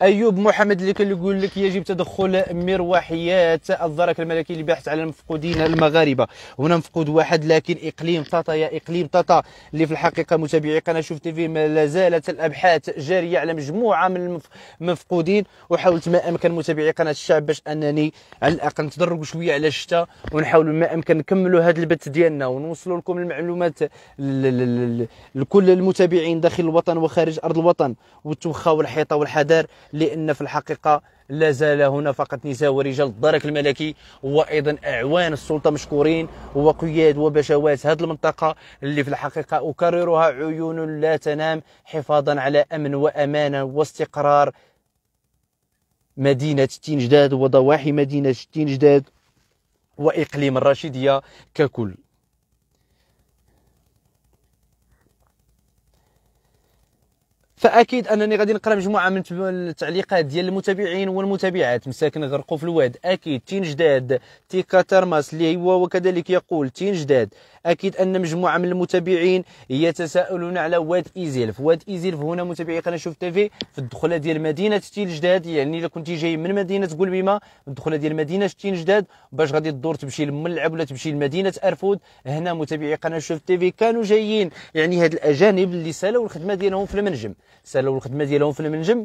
ايوب محمد اللي كان يقول لك يجب تدخل مروحيات الدرك الملكي للبحث على المفقودين المغاربه. هنا مفقود واحد، لكن اقليم طاطا يا اقليم طاطا اللي في الحقيقه متابعي قناه شوف تيفي لا زالت الابحاث جاريه على مجموعه من المفقودين، وحاولت ما امكن متابعي قناه الشعب باش انني على الاقل نتدرجوا شويه على الشتاء، ونحاولوا ما امكن نكملوا هذا البث ديالنا ونوصلوا لكم المعلومات لكل المتابعين داخل الوطن وخارج ارض الوطن، والتوخى والحيطه والحذر، لان في الحقيقه لا زال هنا فقط نساء ورجال الدرك الملكي وايضا اعوان السلطه مشكورين وقياد وبشوات هذه المنطقه اللي في الحقيقه اكررها عيون لا تنام حفاظا على امن وامانه واستقرار مدينه تين-جداد وضواحي مدينه تين-جداد واقليم الرشيديه ككل. فاكيد انني غادي نقرا مجموعه من التعليقات ديال المتابعين والمتابعات مساكن غرقوا في الواد. اكيد تين-جداد تيكا ترماس اللي هو وكذلك يقول تين-جداد. اكيد ان مجموعه من المتابعين يتساءلون على واد ايزيلف. واد ايزيلف هنا متابعي قناه شوف تيفي في الدخله ديال مدينه تين-جداد، يعني الا كنتي جاي من مدينه قلبيمه الدخله ديال مدينه تين-جداد باش غادي تدور تمشي للملعب ولا تمشي لمدينه ارفود. هنا متابعي قناه شوف تيفي كانوا جايين، يعني هاد الاجانب اللي سالوا الخدمه ديالهم في المنجم، سالوا الخدمه ديالهم في المنجم.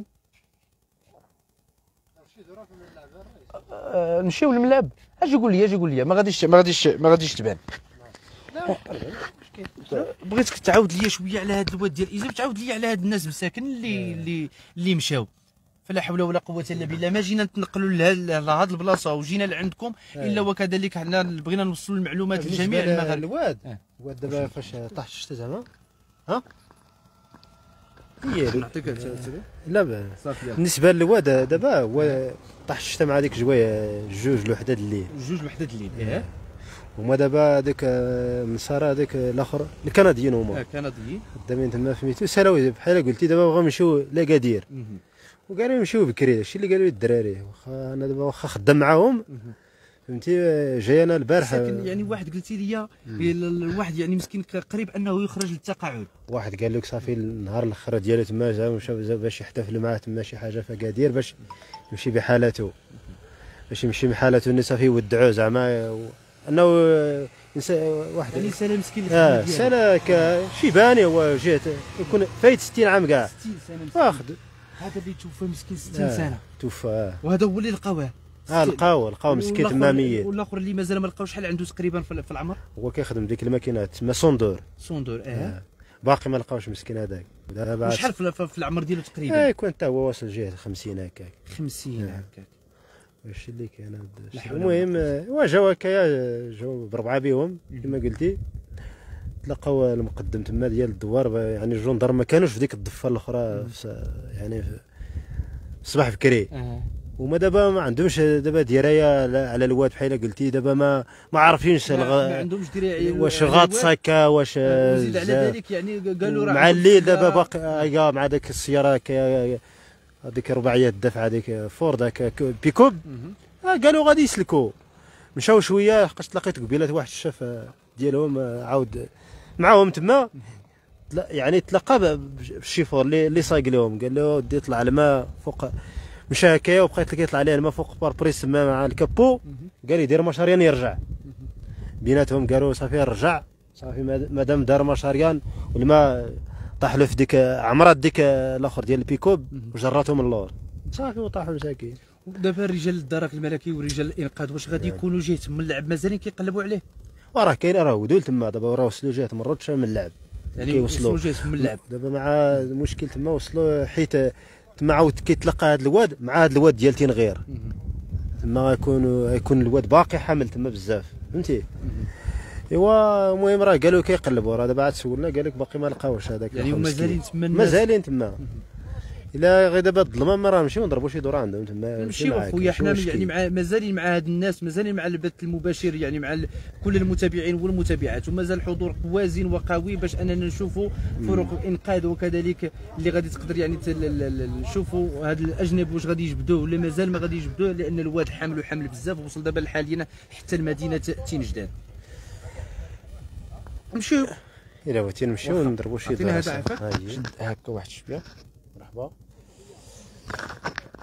نمشيو للملعب. اجي قول لي ما غاديش تبان. بغيتك تعاود لي شويه على هذا الواد ديال ايزيب، تعاود لي على هاد الناس مساكن اللي مشاو. فلا حول ولا قوه الا بالله. ما جينا نتنقلوا لهاد البلاصه وجينا لعندكم الا وكذلك حنا بغينا نوصلوا المعلومات لجميع المغاربه. الواد دابا فاش طاح الشتا زعما ها هي نعطيك لا بالنسبه للواد دابا هو طاح الشتا مع ديك جويه جوج لوحده الليل هما دابا هذاك من ساره هذاك الاخر الكنديين هما كنديين خدامين تما فهمتي سالاو بحال قلتي دابا بغاو يمشيو لاكادير وقالوا يمشيو بكري. هادشي اللي قالوا لي الدراري. واخا انا دابا واخا خدام معاهم فهمتي جاي انا البارحه. يعني واحد قلتي لي الواحد يعني مسكين قريب انه يخرج للتقاعد. واحد قال لك صافي النهار الاخر ديالو تما جا مشى باش يحتفل معاه تما شي حاجه في اكادير باش يمشي بحالته اللي صافي يودعوه زعما انه واحد يعني سالا مسكين سالا شيباني هو جات يكون فايت 60 عام كاع 60 سنه واخد. هذا اللي توفى مسكين 60 سنه توفى. وهذا هو اللي لقاوه. لقاو مسكين تما ميت. والاخر اللي مازال ما لقاوش شحال عنده تقريبا في العمر؟ هو كيخدم ديك الماكينات تما صندور باقي ما لقاوش مسكين هذاك. وشحال في العمر ديالو تقريبا؟ يكون حتى هو واصل جهه 50 هكاك. 50 هكاك. واش اللي كان المهم جاو هكايا جاو بربعه بهم كما قلتي. تلقاو المقدم تما ديال الدوار يعني الجندر ما كانوش في ديك الضفه الاخرى يعني الصباح بكري. وما دابا ما عندهمش دابا درايه على الواد بحال قلتي. دابا ما عارفينش ما عندهمش درايه واش غاطس هكا واش وزيد على ذلك يعني قالوا راه مع الليل دابا باقي مع داك السياره هذيك رباعيه الدفع هذيك فورد هكا بيكوب قالوا غادي يسلكوا. مشاو شويه لقيت قبيله واحد الشاف ديالهم عاود معاهم تما يعني تلقى بالشيفور اللي صايق لهم قال له ودي طلع الماء فوق. مشى هكايا وبقيت كيطلع عليه الماء فوق باربريس تما مع الكابو. قال يدير مشاريان يرجع بيناتهم. قالوا صافي رجع صافي مادام دار مشاريان والماء طاح له في ديك عمرات ديك الاخر ديال البيكوب وجراتهم اللور صافي وطاحوا مساكين. دابا رجال الدرك الملكي ورجال الانقاذ واش غادي يكونوا جهه من اللعب مازالين كيقلبوا عليه؟ وراه كاين راه ودول تما دابا راه وصلوا جهه مرات من اللعب يعني وصلوا جهه من اللعب. دابا مع المشكل تما وصلوا حيت تما عاود كيتلقى هذا الواد مع هذا الواد ديال تينغير تما غيكون الواد باقي حامل تما بزاف فهمتي. ايوا المهم راه قالوا كيقلبوا راه دابا عاد سولنا قال لك باقي ما لقاوش هذاك يعني مازالين تما. الا غير دابا الظلمه راه نمشيو نضربوا شي دور عندهم تما نمشيو اخويا حنا يعني مازالين مع هاد الناس مازالين مع البث المباشر يعني مع كل المتابعين والمتابعات ومازال الحضور وازن وقوي باش اننا نشوفوا فرق الانقاذ وكذلك اللي غادي تقدر يعني نشوفوا هاد الاجنبي واش غادي يجبدوه ولا مازال ما غادي يجبدوه لان الواد حامل بزاف وصل دابا حاليا حتى لمدينه تين-جداد. نمشيو الا بغيتي نمشيو نضربوا شي دور هكا واحد شويه. مرحبا.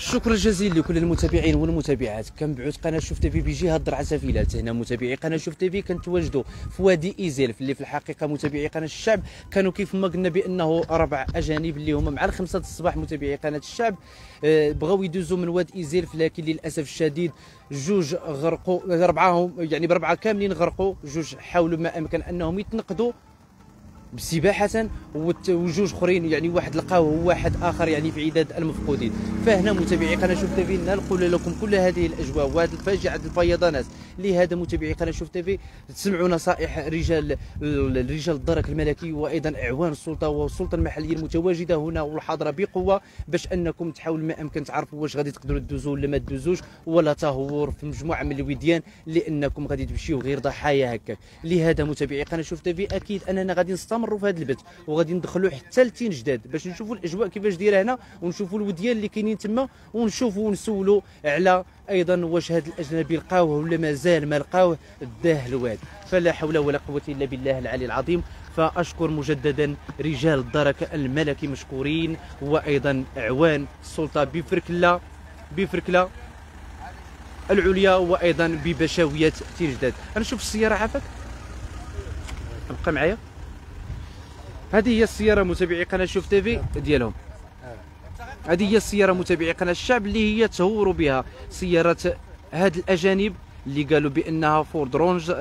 الشكر الجزيل لكل المتابعين والمتابعات. كنبعث قناه شوف تيفي بجهه درعا سفيلات. هنا متابعي قناه شوف تيفي كنتواجدوا في وادي ايزيلف اللي في الحقيقه متابعي قناه الشعب كانوا كيف ما قلنا بانه 4 اجانب اللي هما مع 5 الصباح متابعي قناه الشعب بغاو يدوزوا من وادي ايزيلف، لكن للاسف الشديد جوج غرقوا، 4 يعني ب4 كاملين غرقوا، جوج حاولوا ما امكن انهم يتنقذوا بسباحة، وجوج اخرين يعني واحد لقاوه وواحد اخر يعني في عداد المفقودين. فهنا متابعي قناه شوف تيفي نقول لكم كل هذه الاجواء وهذه الفاجعه الفيضانات. لهذا متابعي قناه شوف تيفي تسمعوا نصائح رجال الدرك الملكي وايضا اعوان السلطه والسلطه المحليه المتواجده هنا والحاضره بقوه، باش انكم تحاولوا ما امكن تعرفوا واش غادي تقدروا تدوزوا ولا ما تدوزوش، ولا تهور في مجموعه من الوديان لانكم غادي تمشيو غير ضحايا هكاك. لهذا متابعي قناه شوف تيفي اكيد اننا غادي نستمروا في هذا البث وغادي ندخلوا حتى لتين جداد باش نشوفوا الاجواء كيفاش دايره هنا، ونشوفوا الوديان اللي كاينين تما، ونشوفوا ونسولوا على ايضا واش هذا الاجنبي لقاوه ولا مازال ما لقاوه داه الواد. فلا حول ولا قوه الا بالله العلي العظيم. فاشكر مجددا رجال الدرك الملكي مشكورين، وايضا اعوان السلطه بفركله العليا وايضا ببشاويه تين جداد. انا نشوف السياره عافاك بقى معايا. هذه هي السياره متابعي قناه شوف تيفي ديالهم، هذه هي السياره متابعي قناه الشعب اللي هي تهوروا بها سياره هاد الاجانب اللي قالوا بانها فورد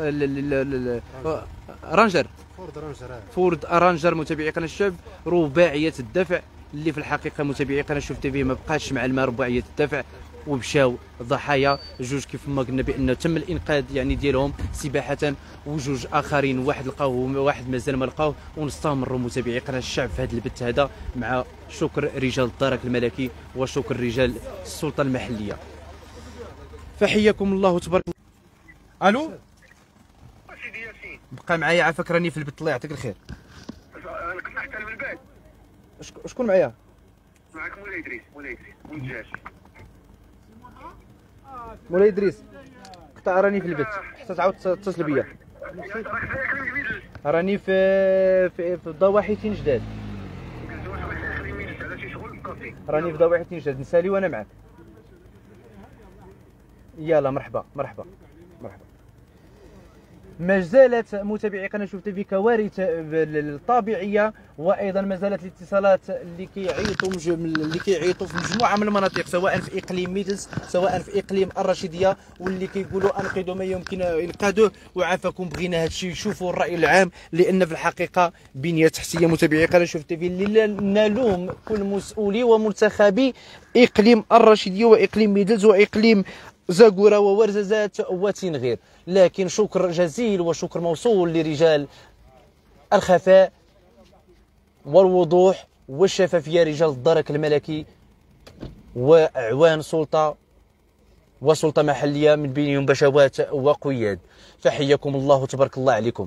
رانجر متابعي قناه الشعب رباعيه الدفع، اللي في الحقيقه متابعي قناه شوف تيفي ما بقاش مع الماء رباعيه الدفع ومشاو ضحايا. جوج كيف ما قلنا بانه تم الانقاذ يعني ديالهم سباحه، وجوج اخرين واحد لقاوه وواحد مازال ما لقاوه. ونستمروا متابعي قناه الشعب في هذا البث هذا مع شكر رجال الدرك الملكي وشكر رجال السلطه المحليه. فحياكم الله تبارك الله. الو سيدي ياسين بقى معايا عافاك، راني في البث الله يعطيك الخير. انا كنت نحترم البال. شكون معايا؟ معك مولاي ادريس والدجاج. مولاي ادريس قطع راني في البث حتى تعاود تتصل بيا. راني في ضواحي تين جداد، راني في ضواحي تين جداد نسالي وانا معاك. يلا مرحبا. ما زالت متابعي قناه شوف تيفي كوارث الطبيعيه، وايضا ما زالت الاتصالات اللي كيعيطوا في مجموعه من المناطق، سواء في اقليم ميدلز سواء في اقليم الرشيديه، واللي كيقولوا انقذوا ما يمكن انقاذه. وعافاكم بغينا هذا الشيء يشوفوا الراي العام، لان في الحقيقه بنيه تحتيه متابعي قناه شوف تيفي اللي نلوم كل مسؤولي ومنتخبي اقليم الرشيديه واقليم ميدلز واقليم زاكورا وورزازات وتنغير. لكن شكر جزيل وشكر موصول لرجال الخفاء والوضوح والشفافية، رجال الدرك الملكي وأعوان سلطة وسلطة محلية من بينهم بشوات وقياد. فحياكم الله تبارك الله عليكم.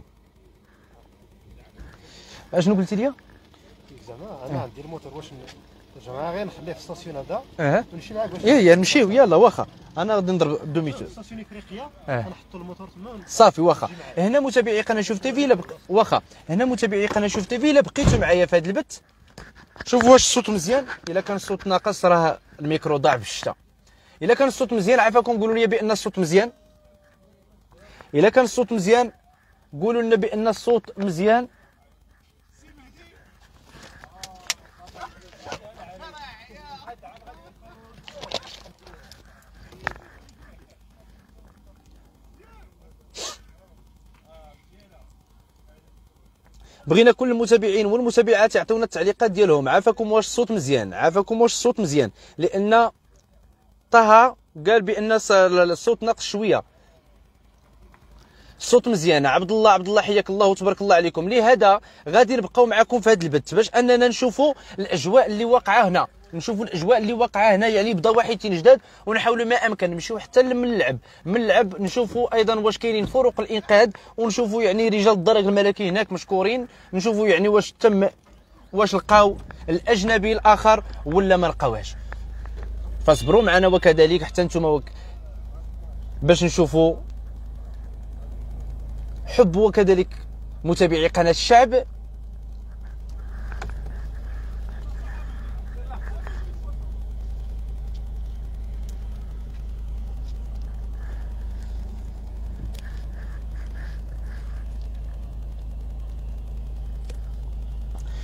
اشنو قلتي لي؟ زعما انا عندي الموتور، واش الجماعه غير نخليه في الستاسيون هذا ونمشي معاك. ايه نمشيو يلا واخا، انا غادي نضرب دوميتور ستاسيون افريقيا نحطوا الموتور تما صافي. واخا هنا متابعي قناه شوف تيفي واخا هنا متابعي قناه شوف تيفي الا بقيتوا معايا في هذا البث شوفوا واش الصوت مزيان. الا كان الصوت ناقص راه الميكرو ضاع في الشتا. الا كان الصوت مزيان عافاكم قولوا لي بان الصوت مزيان. الا كان الصوت مزيان قولوا لنا بان الصوت مزيان. بغينا كل المتابعين والمتابعات يعطيونا التعليقات ديالهم. عافاكم واش الصوت مزيان؟ عافاكم واش الصوت مزيان؟ لان طه قال بان الصوت ناقص شويه. الصوت مزيان. عبد الله حياك الله وتبارك الله عليكم. لهذا غادي نبقاو معكم في هذا البث باش اننا نشوفوا الاجواء اللي واقعه هنا، يعني بضواحي تين جداد، ونحاولوا ما امكن نمشيو حتى من اللعب نشوفوا ايضا واش كاينين فرق الانقاذ، ونشوفوا يعني رجال الدرك الملكي هناك مشكورين، نشوفوا يعني واش لقاو الاجنبي الاخر ولا ما لقاوهاش. فاصبروا معنا وكذلك حتى نتوما باش نشوفوا حب وكذلك متابعي قناه الشعب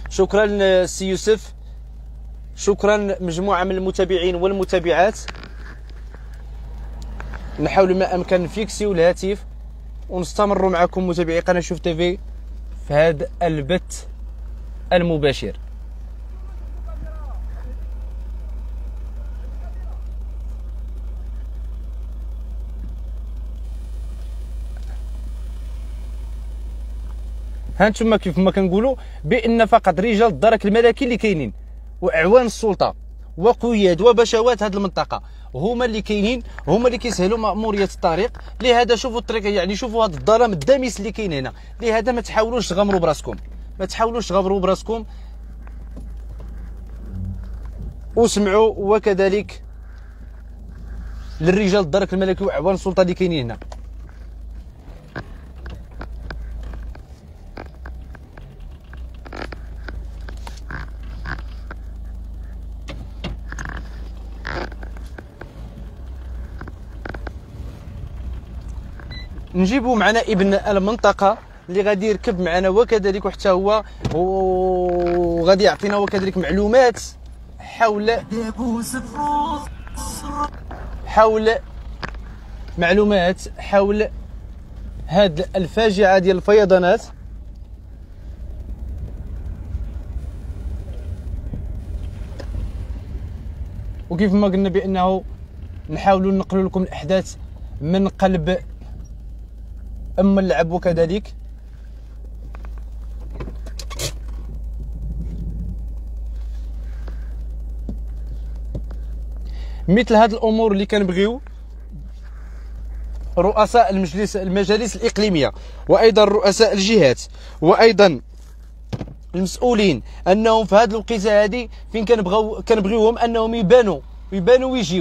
شكرا سي يوسف، شكرا مجموعة من المتابعين والمتابعات. نحاول ما أمكن نفيكسيو الهاتف ونستمر معكم متابعي قناة شوف تيفي في هذا البث المباشر. هانتوما كيف ما كنقولوا بان فقط رجال الدرك الملكي اللي كاينين واعوان السلطه وقياد وبشوات هذه المنطقه هما اللي كاينين، هما اللي كيسهلوا ماموريه الطريق. لهذا شوفوا الطريق، يعني شوفوا هذا الظلام الدامس اللي كاين هنا. لهذا ما تحاولوش تغامروا براسكم، ما تحاولوش تغامروا براسكم، وسمعوا وكذلك للرجال الدرك الملكي واعوان السلطه اللي كاينين هنا. نجيبوا معنا ابن المنطقة اللي غادي يركب معنا وكذلك وحتى هو وغادي يعطينا وكذلك معلومات حول هاد الفاجعة ديال الفيضانات. وكيف ما قلنا بأنه نحاولوا ننقلوا لكم الأحداث من قلب اللعب وكذلك مثل هذه الامور اللي كنبغيو رؤساء المجالس الاقليميه وايضا رؤساء الجهات وايضا المسؤولين انهم في هذه الوقيته هذه فين كنبغيوهم انهم يبانوا ويجيو.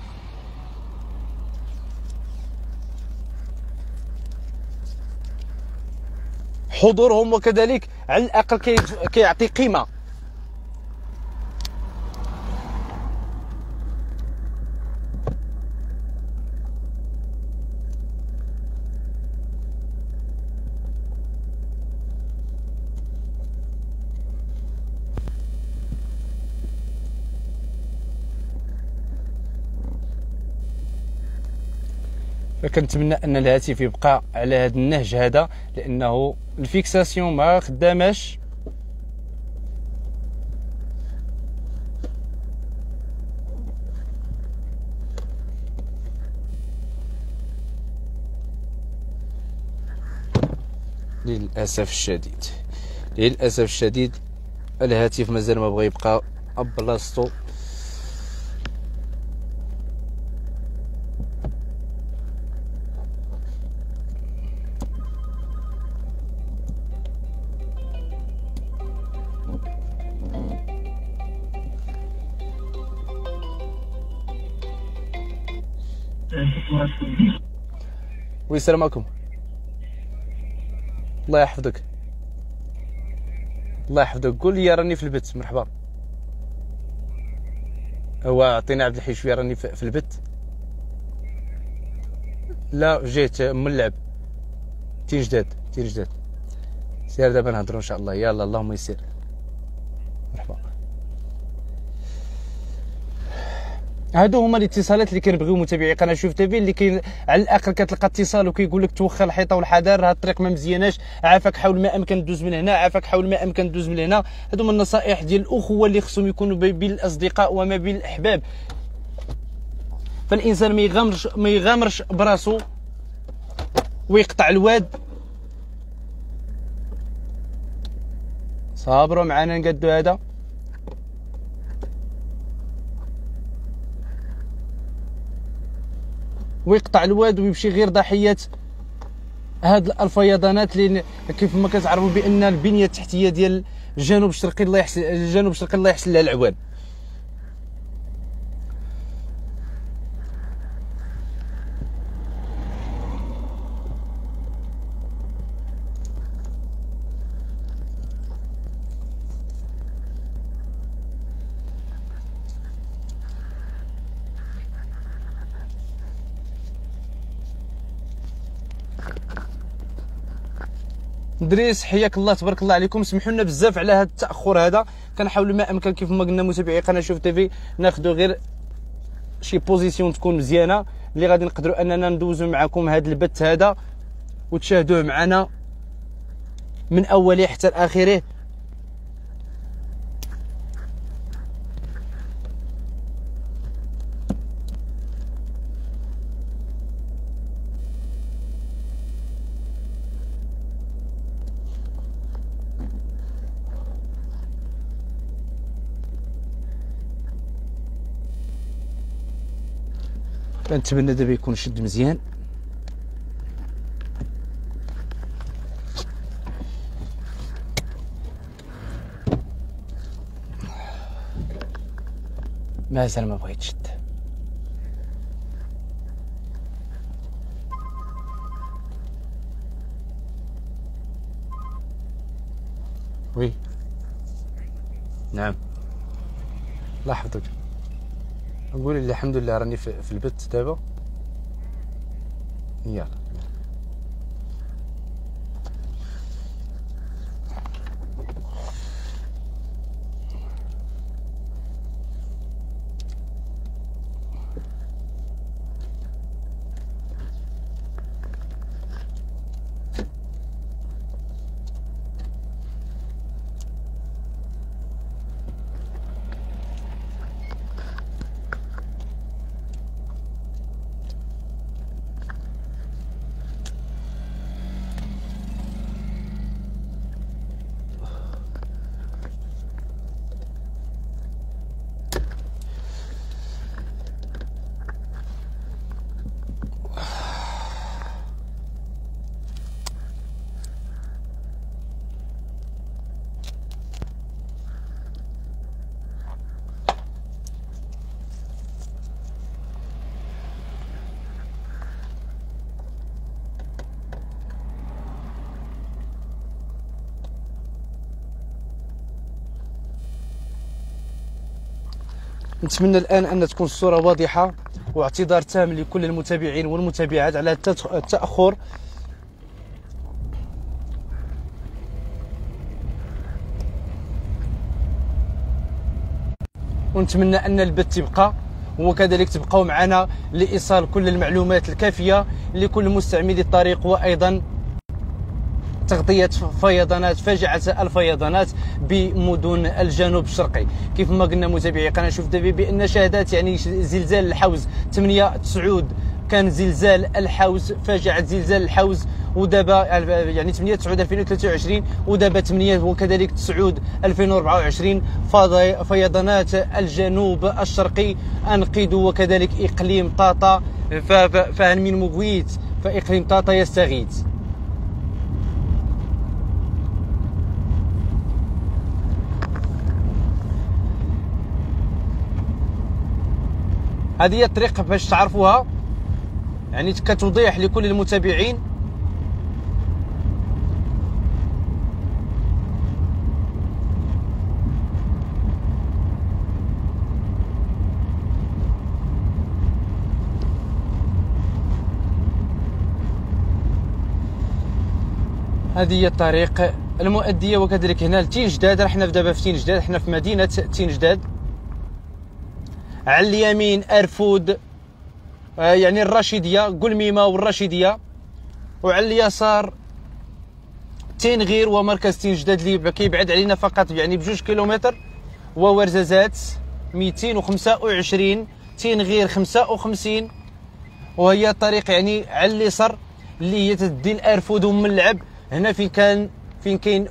حضورهم وكذلك على الاقل كيعطي قيمه. فكنتمنى ان الهاتف يبقى على هذا النهج هذا، لانه الفيكساسيون ما خداماش. للاسف الشديد الهاتف مازال ما بغى يبقى بلاصتو. وي السلام عليكم. الله يحفظك، الله يحفظك. قول لي راني في البث. مرحبا. هو عطينا عبد الحي شويه راني في البث. لا جيت من اللعب. تين جداد سير دابا نهضروا ان شاء الله. يلا اللهم يسر. مرحبا. هادو هما الاتصالات اللي كنبغيو متابعي قناه شوف تيفي، اللي كاين على الاقل كتلقى اتصال وكيقول لك توخى الحيطه والحذر، هاد الطريق ما مزياناش، عافاك حاول ما امكن دوز من هنا، عافاك حاول ما امكن دوز من هنا. هادو من النصائح ديال الاخوه اللي خصهم يكونوا بين الاصدقاء وما بين الاحباب. فالانسان ما يغامرش براسو ويقطع الواد. صابروا معنا نقدو هذا. ويقطع الواد ويمشي غير ضحيه هاد الفيضانات، لان كيف ما كتعرفوا بان البنيه التحتيه ديال الجنوب الشرقي الله يحسن لها العوان. دريس حياك الله تبارك الله عليكم. سمحوا لنا بزاف على هذا التاخر هذا، كنحاولوا ما امكن كيف ما قلنا متابعي قناه شوف تيفي ناخذوا غير شي بوزيسيون تكون مزيانه اللي غادي نقدروا اننا ندوزوا معكم هذا البث هذا وتشاهدوه معنا من اوله حتى لاخره. كنتمنى دابا يكون شد مزيان. مازال ما بغيت شد. وي نعم الله يحفظك. نقول الحمد لله راني في البث دابا. يلا نتمنى الان ان تكون الصوره واضحه، واعتذار تام لكل المتابعين والمتابعات على التاخر. ونتمنى ان البث يبقى، وكذلك تبقوا معنا لايصال كل المعلومات الكافيه لكل مستعملي الطريق، وايضا تغطية فيضانات فاجعة الفيضانات بمدن الجنوب الشرقي. كيف ما قلنا متابعي قناة شوف تيفي بأن شهادات يعني زلزال الحوز 8/9 كان زلزال الحوز، فاجعة زلزال الحوز، ودابا يعني 8/9/2023 ودابا 8 وكذلك 9/2024 فيضانات الجنوب الشرقي أنقذوا وكذلك إقليم طاطا. فهل من مغويت فإقليم طاطا يستغيث. هذه هي الطريقة باش تعرفوها، يعني كتوضيح لكل المتابعين. هذه هي الطريق المؤدية وكذلك هنا لتين جداد. رحنا دابا في تين جداد، حنا في مدينة تين جداد. على اليمين ارفود يعني الرشيديه، قلميمه والرشيديه، وعلى اليسار تنغير ومركز تين جداد اللي كيبعد علينا فقط يعني ب2 كيلومتر، وورزازات 225، تنغير 55. وهي الطريق يعني على اليسار اللي هي تدي الارفود وملعب. هنا فين كاين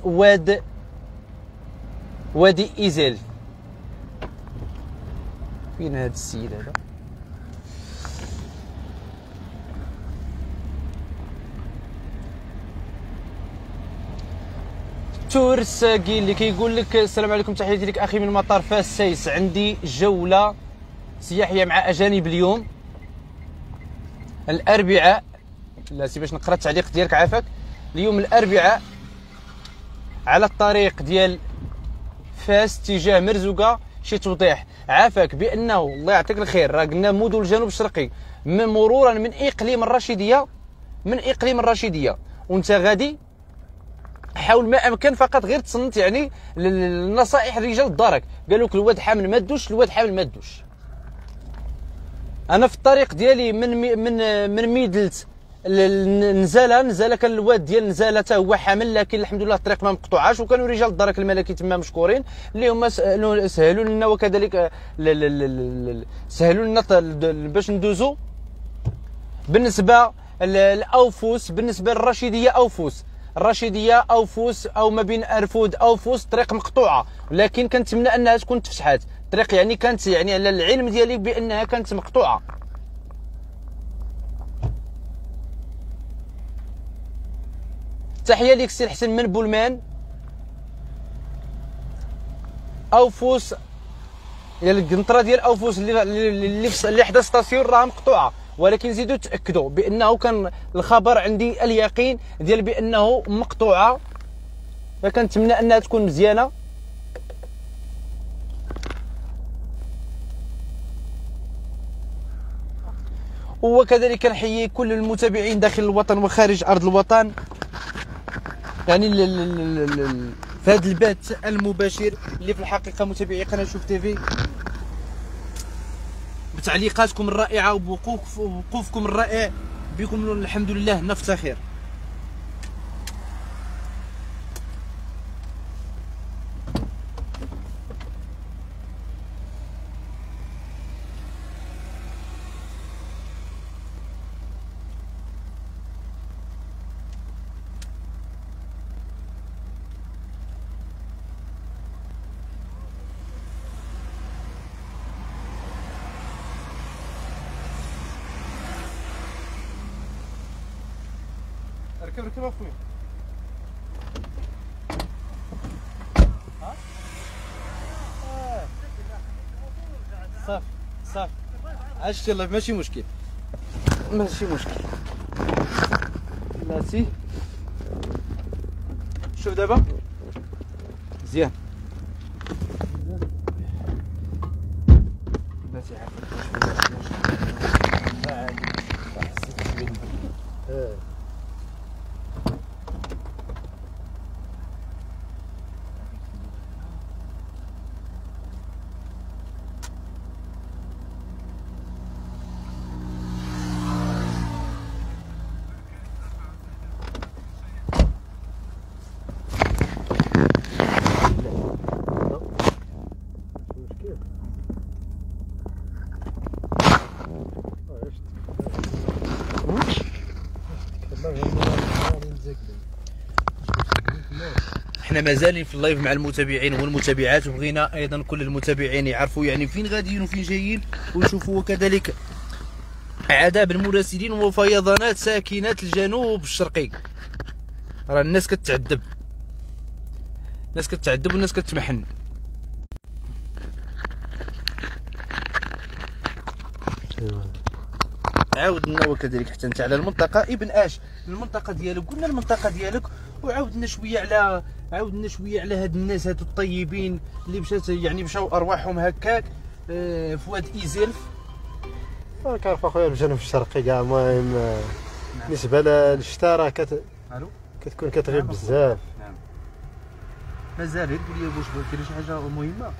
وادي ايزيل. فين هذا السيد هذا؟ تور الساقي اللي كيقول لك السلام عليكم، تحياتي لك اخي من مطار فاس سايس. عندي جوله سياحيه مع اجانب اليوم الاربعاء. لا سي باش نقرا التعليق ديالك عافاك. اليوم الاربعاء على الطريق ديال فاس تجاه مرزوقه. شي توضيح عافاك بانه الله يعطيك الخير راه قلنا مدن الجنوب الشرقي مرورا من اقليم الرشيديه، وانت غادي حاول ما امكن فقط غير تصنت يعني النصائح رجال دارك. قالوا لك الواد حامل ما دوش، الواد حامل ما دوش. انا في الطريق ديالي من ميدلت نزاله كان الواد ديال نزاله حتى هو حامل، لكن الحمد لله الطريق ما مقطوعاش، وكانوا رجال الدرك الملكي تما مشكورين اللي هما سهلوا لنا، وكذلك سهلوا لنا باش ندوزو. بالنسبه الاوفوس، بالنسبه للرشيديه اوفوس، الرشيديه اوفوس او ما بين ارفود اوفوس طريق مقطوعه، لكن كنتمنى انها تكون تفسحات. الطريق يعني كانت يعني على العلم ديالي بانها كانت مقطوعه. تحيه ليك سي الحسن من بولمان. اوفوس ديال القنطره ديال اوفوس اللي حدا ستاسيون راه مقطوعه، ولكن زيدوا تاكدوا بانه كان الخبر عندي اليقين ديال بانه مقطوعه، فكنتمنى انها تكون مزيانه. وكذلك نحيي كل المتابعين داخل الوطن وخارج ارض الوطن، يعني في هذا البث المباشر اللي في الحقيقه متابعي قناه شوف تيفي، بتعليقاتكم الرائعه وبوقوفكم الرائع، بكم الحمد لله نفتخر. ركب اخويا. صافي صافي عشت يلا ماشي مشكل، ماشي مشكل. ماشي شوف دابا مزيان. ماشي احنا مازالين في اللايف مع المتابعين والمتابعات، وبغينا ايضا كل المتابعين يعرفوا يعني فين غاديين وفين جايين، ويشوفوا كذلك عذاب المراسلين وفيضانات ساكنات الجنوب الشرقي. راه الناس كتعذب، الناس كتعذب والناس كتمحن. عاودنا وكذلك حتى انت على المنطقه ابن اش، المنطقه ديالك، قلنا المنطقه ديالك، وعاودنا شويه على هاد الناس هادو الطيبين اللي مشات يعني مشاو ارواحهم هكاك في واد ايزيلف. كنعرف اخويا الجنوب الشرقي كاع. المهم بالنسبه للشتا راه كتكون كتغيب بزاف. نعم مازال قول لي واش كاين شي حاجه مهمه؟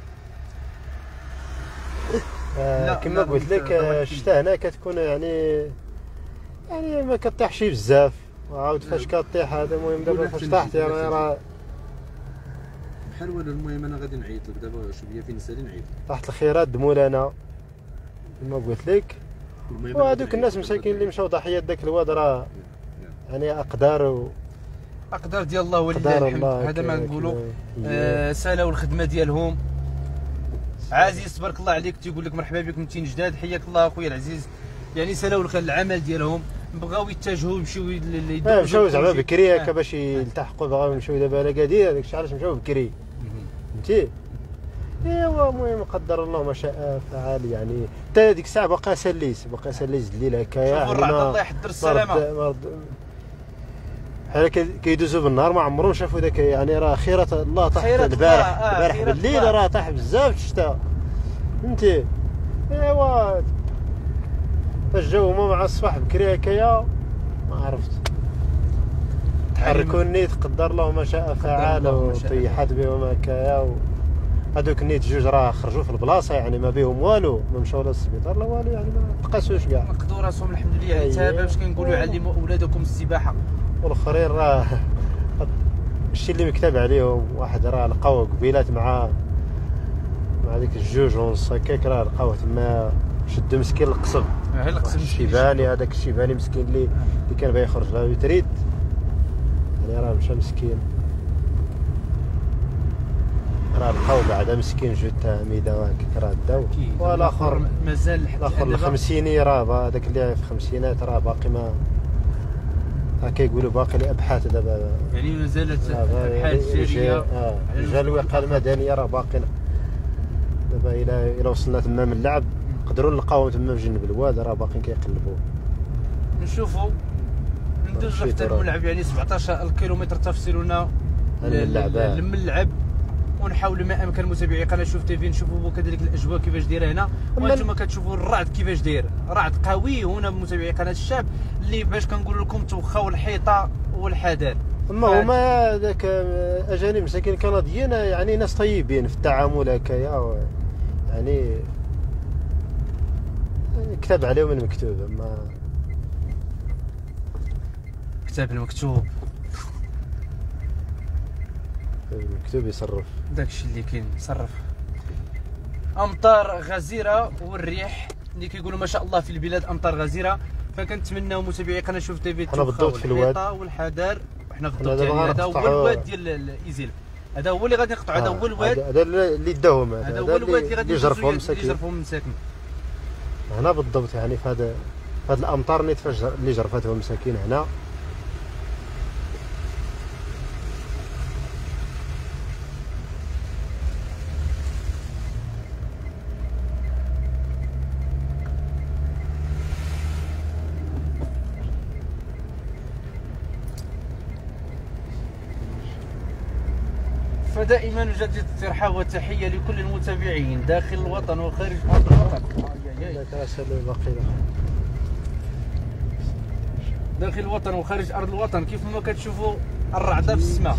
كما قلت لك الشتا هنا كتكون يعني ما كطيحش بزاف، وعاود فاش كطيح هذا المهم دابا فاش طاحت يعني راه بحال والو. المهم انا غادي نعيط لك دابا شويه فين نسالي نعيط طاحت الخيرات دمولانا كما قلت لك. وهذوك الناس مساكين اللي مشاو ضحيه داك الواد راه يعني اقدار ديال الله ولله الحمد. هذا ما نقولوا سالاو الخدمه ديالهم. عزيز تبارك الله عليك تيقول لك مرحبا بكم تين جداد، حياك الله اخويا العزيز. يعني سالاو العمل ديالهم، بغاو يتجهوا يمشيو مشاو زعما بكري هكا باش يلتحقوا، بغاو يمشيو دابا لاكادير، داكشي علاش مشاو بكري فهمتي. ايوا المهم قدر الله ما شاء فعل. يعني حتى ديك الساعه باقا سليس الليل هكايا. شوفوا الرعد الله يحضر السلامه. بحال كيدوزوا بالنهار ما عمرهم شافوا داك يعني. راه خيرة الله طاح البارح بالليل راه طاح بزاف الشتاء فهمتي. ايوا فاش جاو هما مع الصباح بكري هكايا ما عرفت. تحركوا النيت قدر الله ما شاء فعل الله ما شاء وطيحات بهم هكايا هذوك النيت جوج راه خرجوا في البلاصه يعني ما بهم والو ما مشاو للسبيطار لا والو يعني ما تقاسوش كاع نقدوا راسهم الحمد لله يعني أييه. باش كنقولوا علموا اولادكم السباحه. والاخرين راه الشيء اللي مكتب عليهم واحد راه لقاوه قبيلات مع ديك الجوج ونص هكاك راه لقاوه تما شدوا مسكين القصب هي القسم الشيباني هذاك الشيباني مسكين اللي كان باغي يخرج لا يتريد يعني راه مشى مسكين راه لقاو بعدا مسكين جوج تاع ميدا وهكاك راه داو والاخر مازال الاخر الخمسيني راه هذاك اللي في الخمسينات راه باقي ما هكا يقولوا باقي الابحاث دابا يعني مازالت ابحاث جاريه. جا الوقايه المدنيه راه باقي دابا الى وصلنا تما من اللعب نقدروا نلقاوهم تما في جنب الواد راه باقيين كيقلبوا. نشوفوا ندوزو حتى الملعب يعني 17 الكيلومتر تفصلنا الملعب ونحاولوا ما امكن متابعي قناه شوف تيفي نشوفوا كذلك الاجواء كيفاش دايره هنا وانتم كتشوفوا الرعد كيفاش داير رعد قوي هنا متابعي قناه الشعب اللي باش كنقول لكم توخاو الحيطه والحذر. اما هما ذاك اجانب مساكين كنديين يعني ناس طيبين في التعامل هكايا يعني كتب عليهم المكتوب اما كتاب المكتوب المكتوب يصرف داكشي اللي كاين صرف. امطار غزيره والريح اللي كيقولوا ما شاء الله في البلاد امطار غزيره فكنتمناو متابعي قناه شوف تيفي حنا بالضبط في الواد والحذر وحنا بالضبط يعني هذا هو الواد ديال ايزيل هذا هو اللي غادي نقطعوا هذا هو الواد هذا اللي داهم هذا هو الواد اللي غادي يجرفهم المساكين هنا بالضبط يعني في هذا الامطار اللي جرفتهم المساكين هنا فدائما نجدد الترحاب والتحيه لكل المتابعين داخل الوطن وخارج ارض الوطن. داخل الوطن وخارج ارض الوطن كيف ما كتشوفوا الرعده في السماء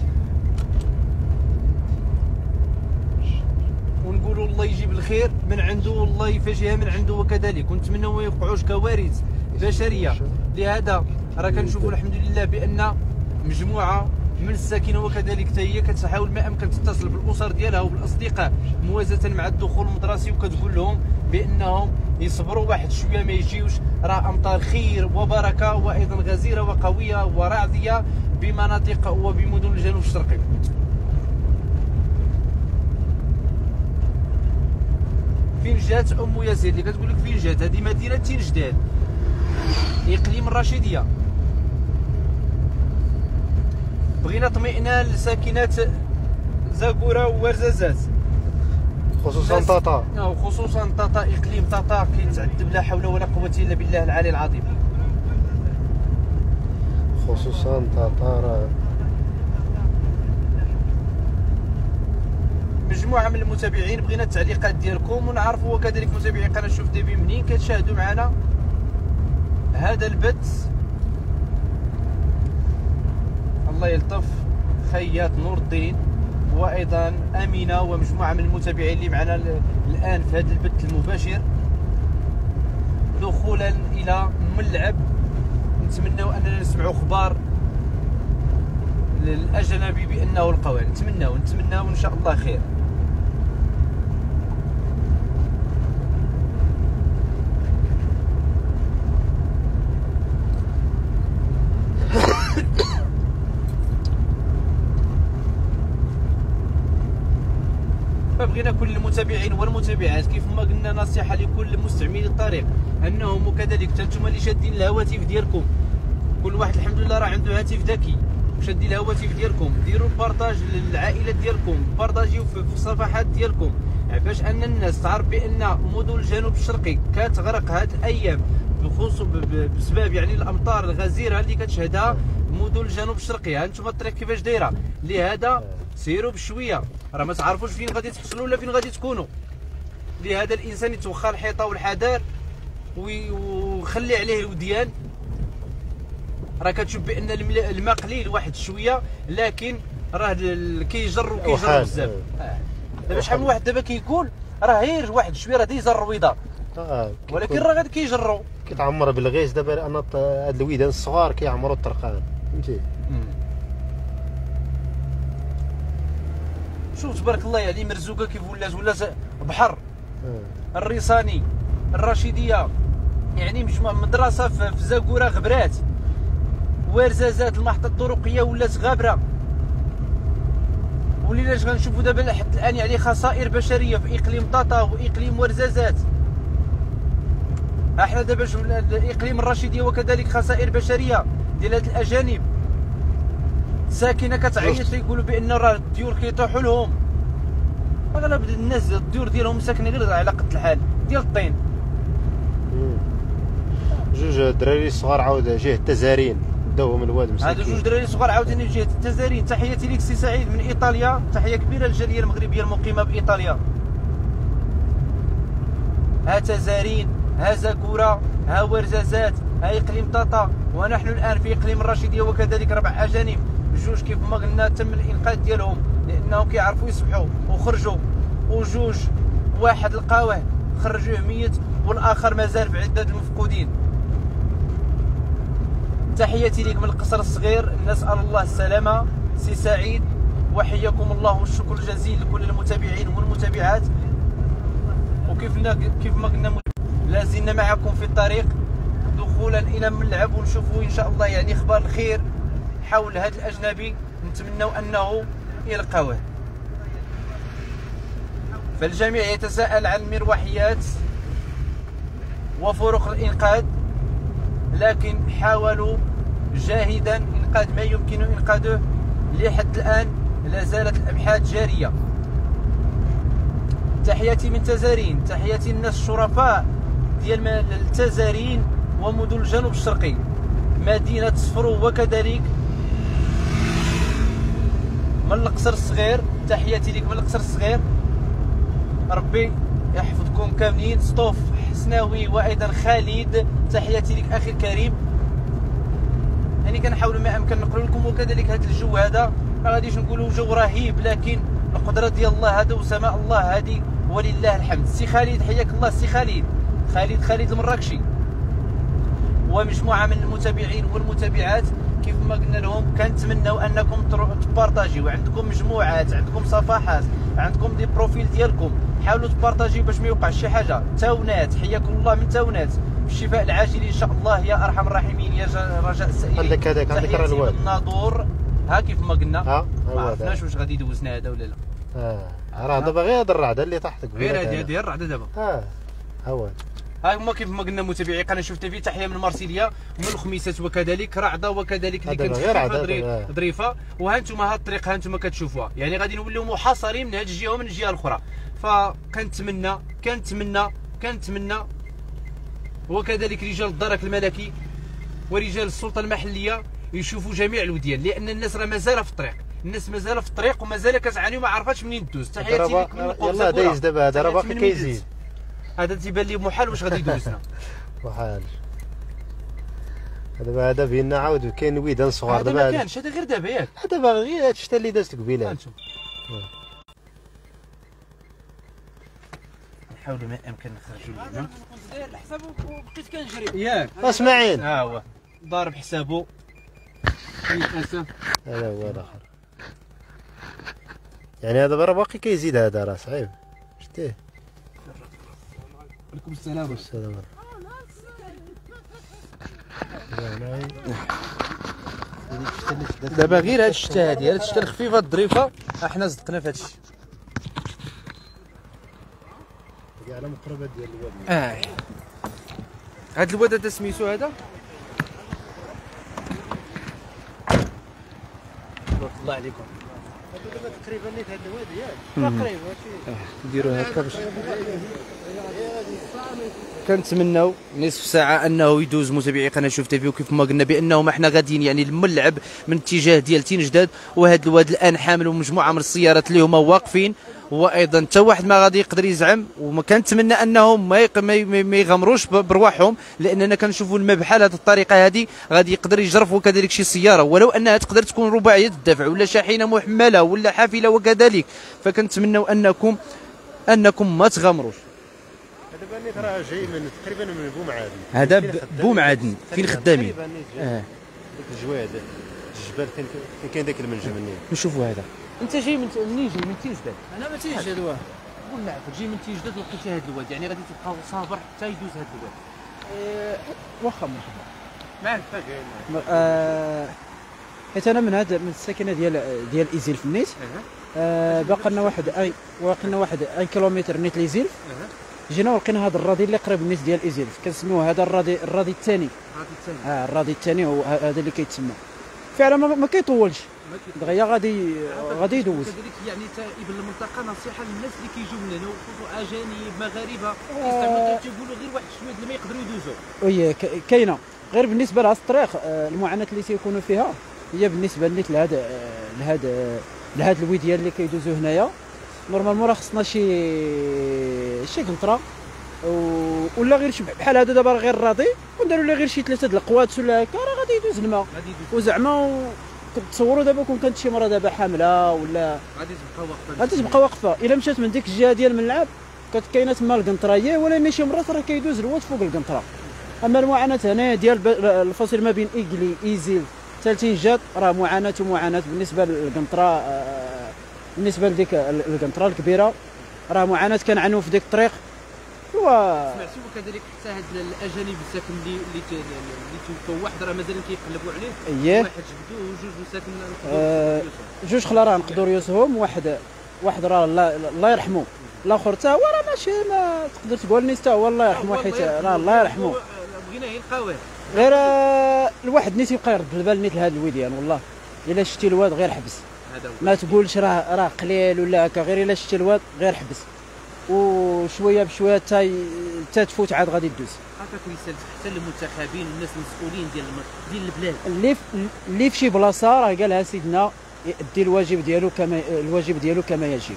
ونقولوا الله يجيب الخير من عنده والله يفاجئها من عنده وكذلك ونتمنوا ما يوقعوش كوارث بشريه. لهذا راه كنشوفوا الحمد لله بان مجموعه من الساكنه وكذلك حتى هي كتحاول ما امكن تتصل بالاسر ديالها وبالاصدقاء موازاه مع الدخول المدرسي وكتقول لهم بانهم يصبروا واحد شويه ما يجيوش راه امطار خير وبركه وايضا غزيره وقويه ورعديه بمناطق وبمدن الجنوب الشرقي. فين جات ام ياسين اللي كتقول لك فين جات هذه مدينه تينجداد اقليم الرشيديه. بغينا اطمئنان لساكنات زاكوره وورزازات خصوصا طاطا خصوصا طاطا اقليم طاطا كيتعذب لا حول ولا قوه الا بالله العلي العظيم. خصوصا طاطا مجموعه من المتابعين بغينا التعليقات ديالكم ونعرفوا وكذلك متابعي قناه شوف تيفي منين كتشاهدوا معنا هذا البث. الله يلطف خياط نور الدين وايضا امينه ومجموعه من المتابعين اللي معنا الان في هذا البث المباشر دخولا الى ملعب. نتمنوا اننا نسمعوا اخبار الاجنبي بانه القوي نتمنوا ان شاء الله خير. فبغينا كل المتابعين والمتابعات كيف ما قلنا نصيحه لكل مستعملي الطريق انهم وكذلك انتم اللي شادين الهواتف ديالكم كل واحد الحمد لله راه عنده هاتف ذكي وشادين الهواتف ديالكم ديروا البارطاج للعائله ديالكم بارطاجيو في الصفحات ديالكم باش ان الناس تعرف بان مدن الجنوب الشرقي كتغرق هذه الايام بسبب يعني الامطار الغزيره اللي كتشهدها مدن الجنوب الشرقي. ها انتم الطريق كيفاش دايره. لهذا سيروا بشويه راه ما تعرفوش فين غادي تحصلوا ولا فين غادي تكونوا. لهذا الانسان يتوخى الحيطه والحذر ويخلي عليه الوديان راه كتشوف بان الماء قليل واحد شويه، لكن راه كيجر وكيجر بزاف. دابا شحال من واحد دابا كيقول راه غير واحد شويه راه ديزا الرويضه، ولكن راه غادي كيجروا كيتعمر بالغيز. دابا انا هاد الويدان الصغار كيعمروا الطرقان، فهمتي. شوف تبارك الله يعني مرزوقه كيف ولات بحر. الريصاني، الرشيديه، يعني مجموعه مدرسه في زاكوره غبرات، ورزازات، المحطه الطرقيه ولات غابره. ولينا غنشوفوا دابا لحد الان يعني خسائر بشريه في اقليم طاطا واقليم ورزازات. احنا دابا اقليم الرشيديه وكذلك خسائر بشريه ديال هاد الاجانب. ساكنه كتعيط تيقولوا بان راه الديور كيطيحوا لهم. اغلب الناس الديور ديالهم ساكنه غير على قد الحال ديال الطين. جوج دراري صغار عاود جهه التزارين داو من الواد مساكين. هادو جوج دراري صغار عاوتاني جهه التزارين. تحياتي ليك سي سعيد من ايطاليا، تحيه كبيره للجاليه المغربيه المقيمه بايطاليا. ها تزارين، ها زاكوره، ها ورزازات، ها اقليم طاطا، ونحن الان في اقليم الرشيديه وكذلك 4 اجانب. جوج كيف ما قلنا تم الانقاذ ديالهم لانهم كيعرفوا يسبحوا وخرجوا، وجوج واحد لقاوه خرجوه ميت والاخر مازال في عده المفقودين. تحياتي ليك من القصر الصغير، نسال الله السلامه سي سعيد، وحياكم الله والشكر الجزيل لكل المتابعين والمتابعات. كيف ما قلنا لازلنا معكم في الطريق دخولا الى الملعب، ونشوفوا ان شاء الله يعني اخبار الخير حول هذا الاجنبي، نتمنوا انه يلقاوه. فالجميع يتساءل عن المروحيات وفرق الانقاذ، لكن حاولوا جاهدا انقاذ ما يمكن انقاذه. لحد الان لا زالت الابحاث جاريه. تحياتي من تزارين، تحياتي الناس الشرفاء ديال التزارين ومدن الجنوب الشرقي، مدينه صفرو وكذلك من القصر الصغير. تحياتي لك من القصر الصغير، ربي يحفظكم كاملين. سطوف حسناوي وايضا خالد، تحياتي لك اخي الكريم. يعني كنحاولوا ما امكن نقول لكم، وكذلك هذا الجو هذا ما غاديش نقولوا جو رهيب، لكن القدره ديال الله هذا وسماء الله هذه ولله الحمد. سي خالد حياك الله سي خالد، خالد المراكشي، ومجموعه من المتابعين والمتابعات. كيف ما قلنا لهم كنتمنوا انكم تبارطاجيو، عندكم مجموعات، عندكم صفحات، عندكم دي بروفيل ديالكم، حاولوا تبارطاجيو باش ما يوقعش شي حاجه. تاونات حياكم الله من تاونات، بالشفاء العاجل ان شاء الله يا ارحم الراحمين يا رجاء السائلين. عندك هذاك، عندك راه الواد الناظور. ها كيف ما قلنا ما عرفناش عرفناش واش غادي يدوزنا هذا ولا لا. راه دابا غير هذا الرعده اللي طاحت غير هذه الرعده دابا. ها هو هما كيف ما قلنا متابعي قناه شوف تيفي، تحيه من مرسيليا من الخميسات وكذلك رعده وكذلك اللي كانت ظريفه. وها انتم هاد الطريق ها انتم كتشوفوها، يعني غادي نوليو محاصرين من هاد الجهه ومن الجهه الاخرى. كنتمنى وكذلك رجال الدرك الملكي ورجال السلطه المحليه يشوفوا جميع الوديان، لان الناس راه مازال في الطريق، الناس مازال في الطريق ومازال كتعاني وما عرفاتش منين دوز. تحياتي لك من القدس. يلاه دايز دابا، هذا راه باقي كيزيد. هذا تيبان لي محال واش غادي يدوزنا. محال. دابا هذا بينا عاود كاين ويدان صغار دابا. هذا ما كانش، هذا غير دابا ياك. دابا غير هاد الشتا اللي دازت قبيله. نحاولوا ما امكن نخرجوا لهنا. داير الحساب وبقيت كنجري ياك اسماعيل. ها هو ضارب حسابه. هذا هو الاخر. يعني هذا راه باقي كيزيد، هذا راه صعيب. شتيه. عليكم السلام. السلام. دابا غير هاد الشتا هادي، هاد الشتا الخفيفه الظريفه احنا صدقنا في هاد الشيء. هادي على مقربات ديال الواد. هاد الواد هذا سميتو هذا؟ بارك الله عليكم. هذا تقريبا نيت هاد الواد ياك تقريبا نديرو هكا باش كنتمناو نصف ساعه انه يدوز متابعي قناه شوف تيفي. وكيف ما قلنا بانهم احنا غاديين يعني الملعب من اتجاه ديال تين جداد، وهذا الواد الان حامل مجموعه من السيارات اللي هما واقفين وايضا حتى واحد ما غادي يقدر يزعم، وما كنتمنى انهم ما يغامروش برواحهم، لاننا كنشوفوا الماء بحال هذه الطريقه هذه غادي يقدر يجرف وكذلك شي سياره، ولو انها تقدر تكون رباعيه الدفع ولا شاحنه محمله ولا حافله وكذلك، فكنتمنوا انكم ما تغامروش. هذا بانيت راه جاي من تقريبا من بومعادن. هذا بومعادن فين خدامين؟ ديك الجواد الجبال كاين داك المنجم منين. نشوفوا هذا. انت جاي منين جاي من تيزداد؟ انا ما تيجي هذا الواد. قول نعرف جاي من تيزداد لقيتي هذا الواد، يعني غادي تبقى صابر حتى يدوز هذا الواد. واخا مرحبا. معك حيت انا من الساكنه ديال ايزيل في النيت. باقي لنا واحد 1 كيلومتر نيت ليزيلف. جينا ولقينا هذا الرادي اللي قريب النيت ديال ايزيلف، كنسميوه هذا الرادي الثاني. الرادي الثاني هو هذا اللي كيتسمى. فعلا ما كيطولش، دغيا غادي يدوز. كذلك يعني ابن المنطقه نصيحه للناس اللي كيجيو من هنا وخصوصا اجانب مغاربه كيقولوا غير واحد شويه ديال الماء يقدروا يدوزوا. وي كاينه، غير بالنسبه لهذا الطريق المعاناه اللي تيكونوا فيها هي بالنسبه لهذا الوديان اللي كيدوزوا هنايا. نورمالمون راه خصنا شي كنطره ولا غير بحال هذا دابا غير راضي ونديروا له غير شي 3 د القوات ولا هكا راه غادي يدوز الماء. وزعما كتصوروا دابا كون كانت شي مرة دابا حامله ولا غادي تبقى واقفه. الا مشات من ديك الجهه ديال الملعب كاينه تما القنطره، ولا شي مرات راه كيدوز الواد فوق القنطره. اما المعاناه هنا ديال الفصل ما بين ايكلي ايزيل حتى لتنجاد راه معاناه بالنسبه للقنطره. بالنسبه لديك القنطره الكبيره راه معاناه كنعانيو في ديك الطريق. سمعتوا كذلك حتى هاد الاجانب الساكن اللي توفوا، واحد راه مازال كيقلبوا عليه. واحد جبدوه وجوج مساكن جوج خلا راه نقدروا يوصلهم. واحد راه الله يرحمه، الاخر حتى هو راه ماشي ما تقدر تقول نيت حتى هو الله يرحمه، حيت راه الله يرحمه بغينا نلقاوه. غير الواحد نيت يبقى يرد البال نيت لهاد الوديان. والله الا شتي الواد غير حبس، ما تقولش راه قليل ولا هكا، غير الا شتي الواد غير حبس وشويه بشويه حتى تفوت عاد غادي تدوز. هكاك رساله حتى للمنتخبين والناس المسؤولين ديال البلاد اللي في شي بلاصه راه قالها سيدنا يدي الواجب ديالو كما يجب.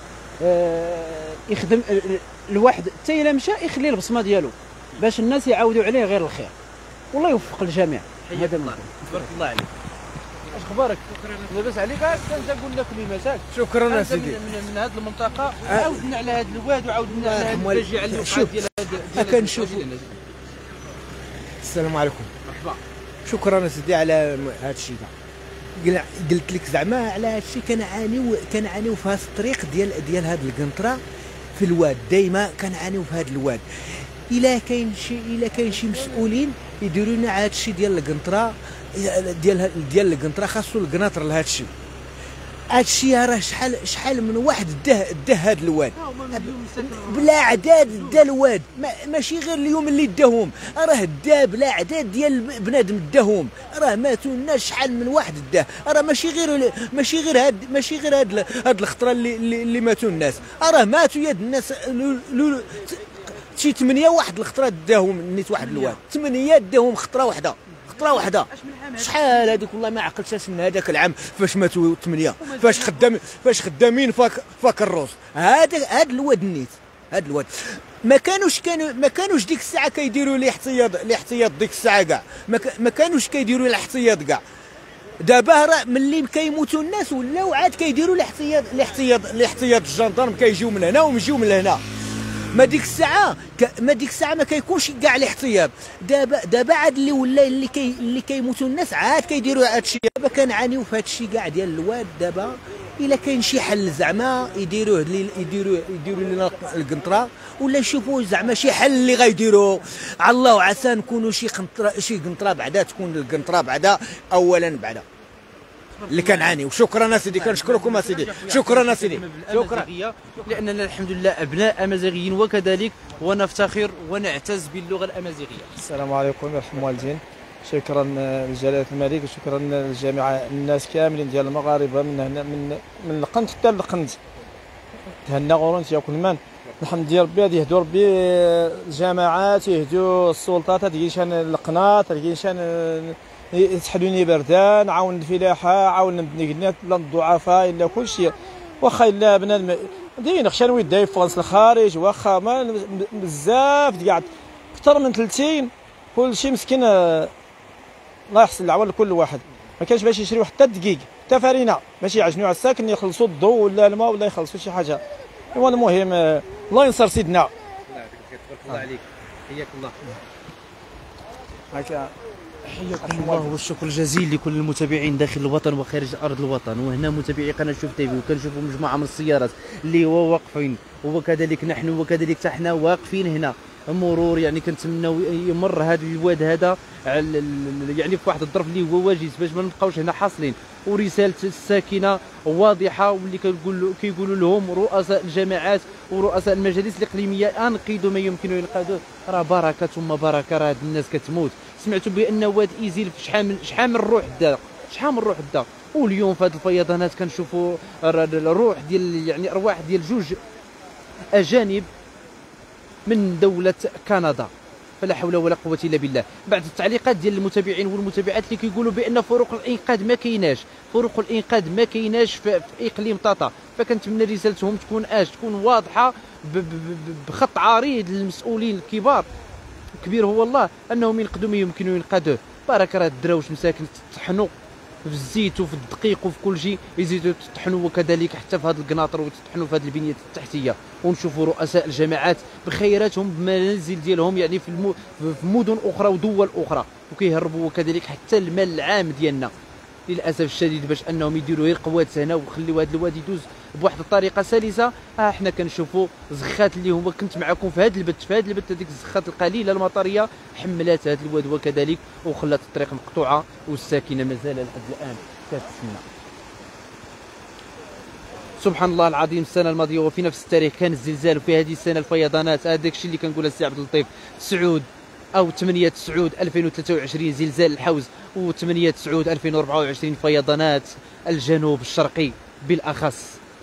يخدم الواحد حتى الا مشى يخلي البصمه ديالو باش الناس يعاودوا عليه غير الخير. والله يوفق الجميع. هذا تبارك الله عليك. اش اخبارك؟ لاباس عليك؟ كنت نقول لك كلمه. شكرا سيدي. من هذه المنطقه عاودنا على هذا الواد وعاودنا على هذه الفاجعه اللي وقعت ديال كنشوفوا. السلام عليكم. مرحبا. شكرا سيدي على هذا الشيء. قلت لك زعما على هذا الشيء كنعانيو في هذا الطريق ديال هذه القنطره في الواد. دائما كنعانيو في هذا الواد. الا كاين شي مسؤولين يديروا لنا هذا الشيء ديال القنطره ديال القنطره، خاصو القناطر لهذا الشيء. هذا الشيء راه شحال من واحد ده هذا الواد بلا عداد. دا الواد ماشي غير اليوم اللي داهم، راه دا بلا عداد ديال بنادم داهم، راه ماتوا الناس شحال من واحد داه. راه ماشي غير هاد الخطره اللي ماتوا الناس، راه ماتوا يد الناس شي 8 واحد الخطره داهم نيت واحد الواد. 8 داهم خطره واحده. شحال هذيك والله ما عقلتش سن هذاك العام فاش ماتوا 8 فاش خدامين فاك الروس. هذا الواد نيت. هذا الواد ما كانوش ديك الساعه كيديروا الاحتياط ديك الساعه كاع ما كانوش كيديروا الاحتياط كاع. دابا راه ملي كيموتوا الناس ولاو عاد كيديروا الاحتياط الجندارم كيجيو من هنا ويجيو من هنا. ما ديك الساعه ما كيكونش كاع الاحتياط. دابا عاد اللي ولا اللي كيموتوا الناس عاد كيديروا هذا الشيء. دابا كنعانيو في هذا الشيء كاع ديال الواد. دابا الا كاين شي حل زعما يديروا لنا القنطره ولا يشوفوا زعما شي حل اللي غيديروا. على الله عسى نكونوا شي قنطره بعدا، تكون القنطره بعدا اولا بعدا اللي كنعاني. وشكرا اسيدي، كنشكركم اسيدي. شكرا اسيدي. شكرا. لاننا الحمد لله ابناء امازيغيين وكذلك ونفتخر ونعتز باللغه الامازيغيه. السلام عليكم يرحم والدين. شكرا لجلاله الملك وشكرا للجميع الناس كاملين ديال المغاربه من هنا من القنت حتى للقنت. تهنا غورنتيا كل من الحمد لله ربي غادي يهدوا ربي الجماعات، يهدوا السلطات، تلقينشان القناط، تلقينشان يسحلوني بردان، عاون الفلاحه، عاون البنيات لا الضعفاء الا كل شيء. واخا الا بنادم دين خشان ويداي في فرنسا الخارج واخا ما بزاف كاع اكثر من 30 كل شيء مسكين الله يحسن العوان لكل واحد ما كانش باش يشريو حتى دقيق حتى فرينه باش يعجنوا على الساكن يخلصوا الضوء ولا الماء ولا يخلصوا شي حاجه. ايوا المهم الله ينصر سيدنا. تبارك الله عليك، حياك الله. هكا حياكم الله والشكر الجزيل لكل المتابعين داخل الوطن وخارج ارض الوطن. وهنا متابعي قناه شوف تيفي وكنشوفوا مجموعه من السيارات اللي هو واقفين، وكذلك نحن وكذلك حتى حنا واقفين هنا مرور. يعني كنتمناو يمر هذا الواد هذا يعني في واحد الظرف اللي هو واجز باش ما نبقاوش هنا حاصلين. ورساله الساكنه واضحه، واللي كيقولوا لهم رؤساء الجماعات ورؤساء المجالس الاقليميه انقذوا ما يمكن ينقذوه، راه بركه ثم بركه، راه هاد الناس كتموت. سمعتوا بان واد ايزيل شحال من الروح دا، شحال من الروح دا. واليوم في هذه الفيضانات كنشوفوا الروح ديال يعني ارواح ديال جوج اجانب من دوله كندا. فلا حول ولا قوه الا بالله. بعد التعليقات ديال المتابعين والمتابعات اللي كيقولوا بان فروق الانقاذ ما كايناش، فروق الانقاذ ما كايناش في اقليم طاطا. فكنتمنى رسالتهم تكون واضحه بخط عريض للمسؤولين الكبار. الكبير هو الله انهم ينقذوا ما يمكن ينقذوه. بارك راه الدراوش مساكن تطحنوا في الزيت وفي الدقيق وفي كل شيء، يزيدوا تطحنوا وكذلك حتى في هذا القناطر وتطحنوا في هذه البنيه التحتيه. ونشوفوا رؤساء الجماعات بخيراتهم بمنازل ديالهم يعني في مدن اخرى ودول اخرى، وكيهربوا وكذلك حتى المال العام ديالنا. للاسف الشديد باش انهم يديروا غير قوات هنا ويخليوا هذا الواد يدوز بواحد الطريقه سلسه. حنا كنشوفوا زخات اللي هما كنت معكم في هذا البث هذيك الزخات القليله المطريه حملات هذا الواد وكذلك وخلات الطريق مقطوعه، والساكنه مازال لحد الان كتسنى. سبحان الله العظيم. السنه الماضيه وفي نفس التاريخ كان الزلزال، وفي هذه السنه الفيضانات. هذاك الشيء اللي كنقولها السي عبد اللطيف 8/9/2023 زلزال الحوز، و8/9/2024 فيضانات الجنوب الشرقي بالاخص.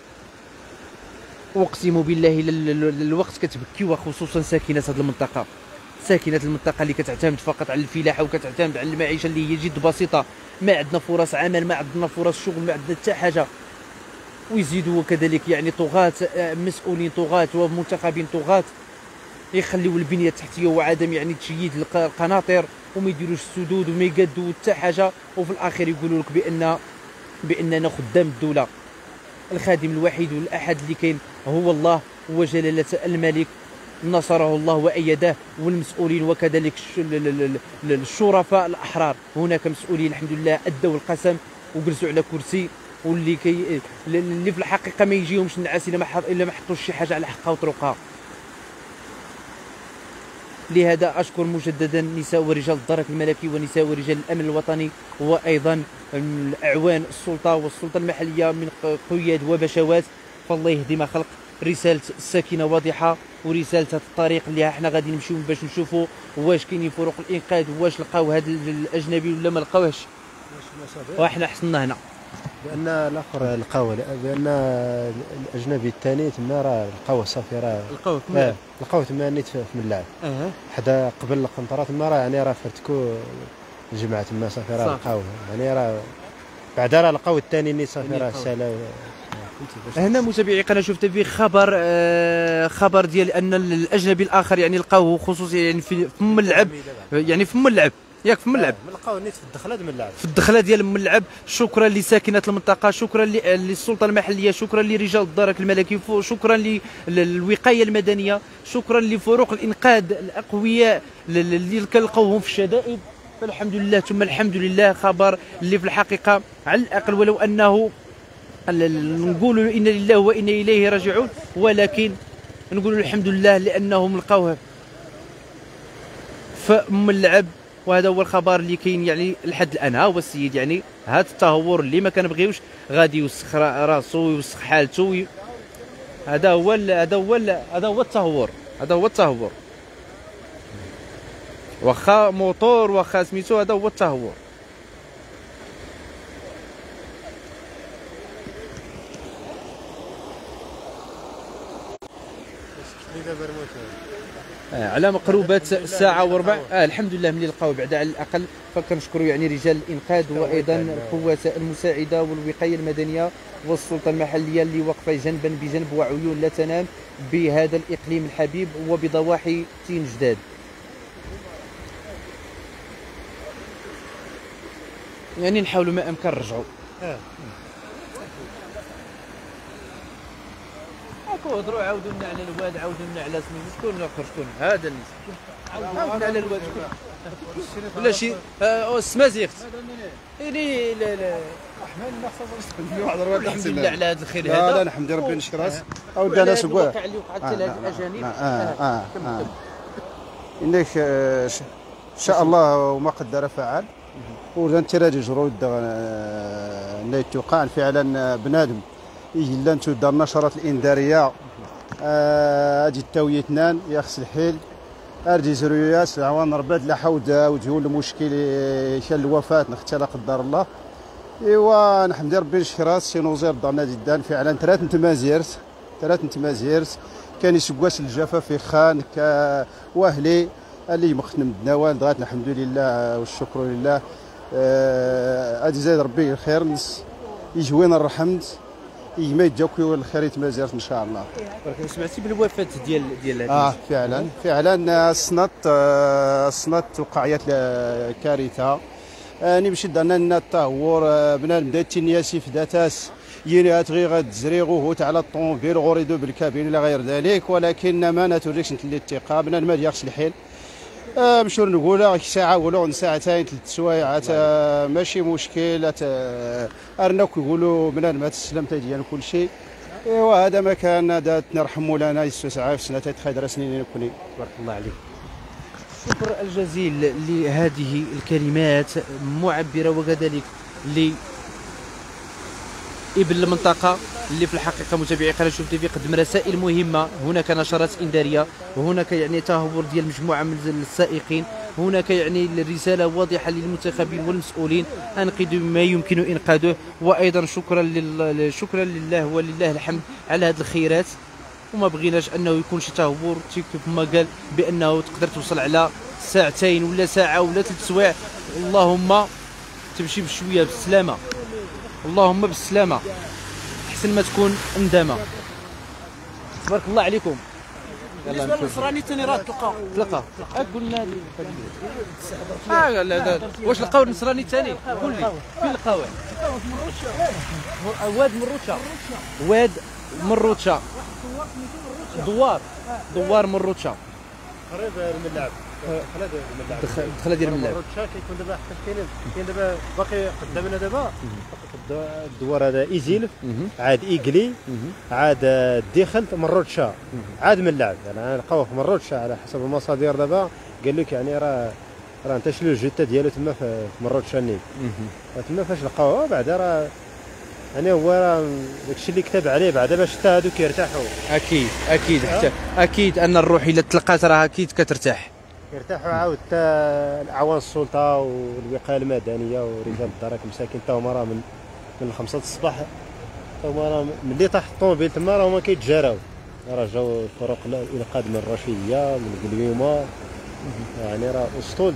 اقسم بالله الوقت كتبكي، وخصوصا ساكنات هذه المنطقه، ساكنات المنطقه اللي كتعتمد فقط على الفلاحه وكتعتمد على المعيشه اللي هي جد بسيطه. ما عندنا فرص عمل، ما عندنا فرص شغل، ما عندنا حتى حاجه. ويزيدوا وكذلك يعني طغاة، مسؤولين طغاة ومنتخبين طغاة يخليوا البنيه التحتيه وعدم يعني تشييد القناطر وما يديروش السدود وما يقادوا حتى حاجه. وفي الاخير يقولوا لك باننا خدام الدوله. الخادم الوحيد والاحد اللي كاين هو الله وجلاله الملك، نصره الله وايده. والمسؤولين وكذلك الشرفاء الاحرار، هناك مسؤولين الحمد لله ادوا القسم وجلسوا على كرسي، واللي اللي في الحقيقه ما يجيهمش النعاس الا ما حطوش شي حاجه على حقها وطرقها. لهذا اشكر مجددا نساء ورجال الدرك الملكي ونساء ورجال الامن الوطني، وايضا اعوان السلطه والسلطه المحليه من قياد وبشوات. فالله يهدي ما خلق. رساله الساكنه واضحه، ورساله هذا الطريق اللي احنا غادي نمشيو باش نشوفوا واش كاينين فروق الانقاذ، واش لقاو هذا الاجنبي ولا ما لقاوهش. واحنا حصلنا هنا بان الاخر لقاوه، بان الاجنبي الثاني تما راه لقاوه صافي، راه لقاوه تما نيت في ملعب حدا قبل القنطره تما، راه يعني راه فرتكو الجماعه تما صافي راه لقاوه، يعني راه بعدا راه لقاو الثاني نيت صافي راه سالا. هنا متابعي قناه شوف تيفي خبر ديال ان الاجنبي الاخر يعني لقاوه خصوصي يعني في ملعب، يعني في ملعب ياك في ملعب، لقاوه نيت في الدخله ديال الملعب، في الدخله ديال الملعب. شكرا لساكنه المنطقه، شكرا للسلطه المحليه، شكرا لرجال الدرك الملكي، شكرا للوقايه المدنيه، شكرا لفروق الانقاذ الاقوياء اللي كنلقاوهم في الشدائد. فالحمد لله ثم الحمد لله. خبر اللي في الحقيقه على الاقل ولو انه نقولوا إنا لله وإنا إليه راجعون، ولكن نقولوا الحمد لله لأنهم لقاوه فملعب. وهذا هو الخبر اللي كاين يعني لحد الآن. ها هو السيد يعني هذا التهور اللي ما كنبغيوش غادي يوسخ راسو ويوسخ حالته. هذا هو التهور، هذا هو التهور. واخا موتور واخا سميتو، هذا هو التهور. على مقرubة ساعة وربع. الحمد لله ملي لقاو بعدا على الأقل، فكنشكروا يعني رجال الإنقاذ وأيضا القوات المساعدة والوقاية المدنية والسلطة المحلية اللي واقفة جنبا بجنب وعيون لا تنام بهذا الإقليم الحبيب وبضواحي تين جداد. يعني نحاولوا ما أمكن نرجعوا. هضروا عاودوا لنا على الواد، عاودوا لنا على سميتو، شكون الاخر، شكون هذا اللي عاودوا على الواد، شكون ولا شي السمازيغت يعني لا الحمد لله على هذا الخير هذا. لا نحمد ربي نشكر راس او انا سبوع الواقع اللي وقعت لهذ الاجانب. انك ان شاء الله وما قدر فعل ولن تراجع جرود لا يتوقع فعلا بنادم يجي لنا دار النشرات الانذاريه هادي التاويه اثنان يخص الحيل ارجي زرويات عوان رباد لا حود وجهوا المشكل كان الوفاه نختي لا قدر الله. ايوا نحمد ربي نشكر سي نوزير دار نادي الدان فعلا ثلاث نتمازيرت كان يسقواس الجفا في خان كواهلي اللي مخدم الدناوال دغات الحمد لله والشكر لله. هادي زايد ربي الخير يجوين الرحمد ما يتجاوكوا الخير يتمازيرت ان شاء الله. سمعتي بالوفاه ديال هذه فعلا صنات وقعت كارثه. اني مشيت درنا التهور بنادم دا التنياسي في داتاس يني تغي غاد زريغو هو تاع الطوموبيل غوريدو بالكابين الى غير ذلك، ولكن ما نتوريكش انت اللي الثقه بنادم ما يخش الحيل. مشور نقولها ساعه ولا ساعتين 3 سوايع ماشي مشكل. ارناك يقولوا بنادم ما تسلمت ديال كل شيء. ايوا هذا ما كان دات نرحم مولانا يسوع في سنه خير سنين كوني. بارك الله عليك. الشكر الجزيل لهذه الكلمات معبره وكذلك ابن المنطقه اللي في الحقيقه متابعي قناه شوف تي في قدم رسائل مهمه. هناك نشرات انذاريه وهناك يعني تهور ديال مجموعه من السائقين. هناك يعني الرساله واضحه للمنتخبين والمسؤولين انقذوا ما يمكن انقاذه. وايضا شكرا لله ولله الحمد على هذه الخيرات. وما بغيناش انه يكون شي تهور كيف ما قال بانه تقدر توصل على ساعتين ولا ساعه ولا 3 سوايع. اللهم تمشي بشويه بالسلامه، اللهم بالسلامه، احسن ما تكون اندمه. تبارك الله عليكم. بالنسبه للنصراني ثاني راه تلقى قلنا لا واش لقاو النصراني الثاني؟ قول لي فين لقاوه؟ واد مروتشا دوار مروتشا قريب من اللعب دخله ديال الملعب. كيكون دابا حتى كاين دابا باقي قدامنا دابا الدوار هذا ايزيل عاد ايكلي عاد دخلت مروتشا عاد من اللعب. يعني لقاوه في مروتشا على حسب المصادر دابا قال لك يعني راه انتشلوا الجثه ديالو تما في مروتشا نيت تما فاش لقاوه بعدا راه يعني هو راه داكشي اللي كتب عليه بعدا باش حتى هادو كيرتاحوا. اكيد حتى اكيد ان الروح الا تلقات راه اكيد كترتاح. يرتاحوا عاود حتى اعوان السلطه والوقايه المدنيه ورجال الدرك مساكين حتى هما راه من 5 الصباح حتى هما راه ملي طاح الطوموبيل تما راه هما كيتجاراو. راه جاو فرق الانقاذ من الرشيديه من قليومه. يعني راه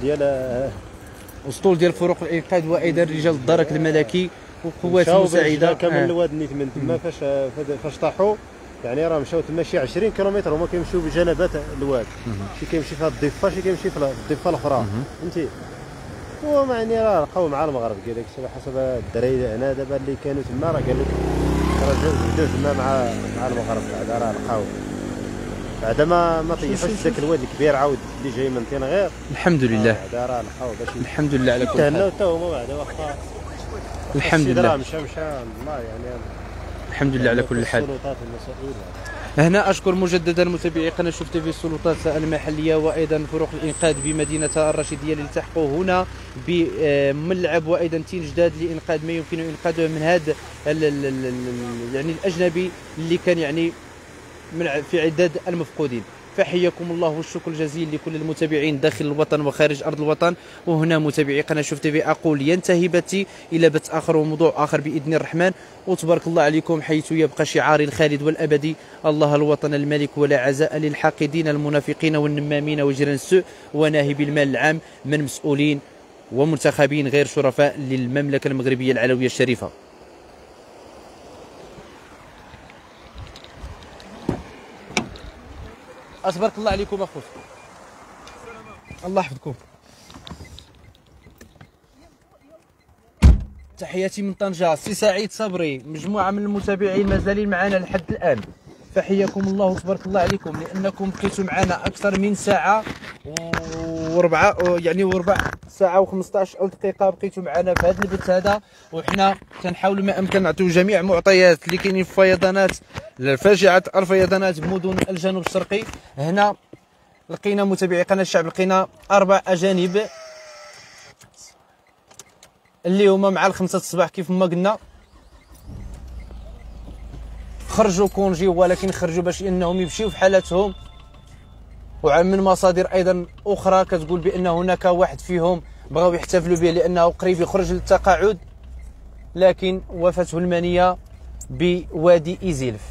اسطول ديال فرق الانقاذ وايضا رجال الدرك الملكي وقوات مساعده. كامل الواد نيت من تما فاش طاحوا يعني راه مشاو تما شي 20 كيلومتر هما كيمشيو بجنبات الواد. شي كيمشي في الضفه شي كيمشي في الضفه الاخرى فهمتي. هو يعني راه لقاو مع المغرب كاع داكشي على حسب الدراري هنا دابا اللي كانوا تما راه قال لك راه جاو تما مع المغرب بعدا راه لقاو بعدا ما طيحوش ذاك الواد الكبير عاود اللي جاي من طين غير. الحمد لله بعدا راه لقاو باش الحمد لله على كل حال. تهناو حتى هما بعدا واخا الحمد لله مشى الله يعني الحمد لله على كل حال. هنا اشكر مجددا متابعي قناه شوف تي في السلطات المحليه وايضا فرق الانقاذ بمدينه الرشيديه اللي التحقوا هنا بملعب وايضا تين جداد لانقاذ ما يمكن انقاذه من هذا يعني الاجنبي اللي كان يعني في عداد المفقودين. فحياكم الله والشكر الجزيل لكل المتابعين داخل الوطن وخارج ارض الوطن. وهنا متابعي قناه شوف تيفي اقول ينتهي بثي الى بث اخر وموضوع اخر باذن الرحمن، وتبارك الله عليكم، حيث يبقى شعاري الخالد والابدي: الله الوطن الملك ولا عزاء للحاقدين المنافقين والنمامين وجيران السوء وناهبي المال العام من مسؤولين ومنتخبين غير شرفاء للمملكه المغربيه العلويه الشريفه. تبارك الله عليكم اخوت، الله يحفظكم. تحياتي من طنجة، سي سعيد صبري، مجموعة من المتابعين مازالين معنا لحد الآن، فحياكم الله تبارك الله عليكم، لأنكم بقيتوا معنا أكثر من ساعة وربع ساعة و15 دقيقة بقيتوا معنا في هذا البث هذا، وحنا كنحاولوا ما أمكن نعطيو جميع المعطيات اللي كاينين في فيضانات، فاجعة الفيضانات بمدن الجنوب الشرقي. هنا لقينا متابعي قناة الشعب، لقينا 4 أجانب اللي هما مع 5 الصباح كيف ما قلنا، خرجوا كونجي، ولكن خرجوا باش انهم يمشيو في حالتهم. ومن مصادر ايضا اخرى كتقول بان هناك واحد فيهم بغاو يحتفلوا به لانه قريب يخرج للتقاعد، لكن وفاته المنيه بوادي إيزيلف.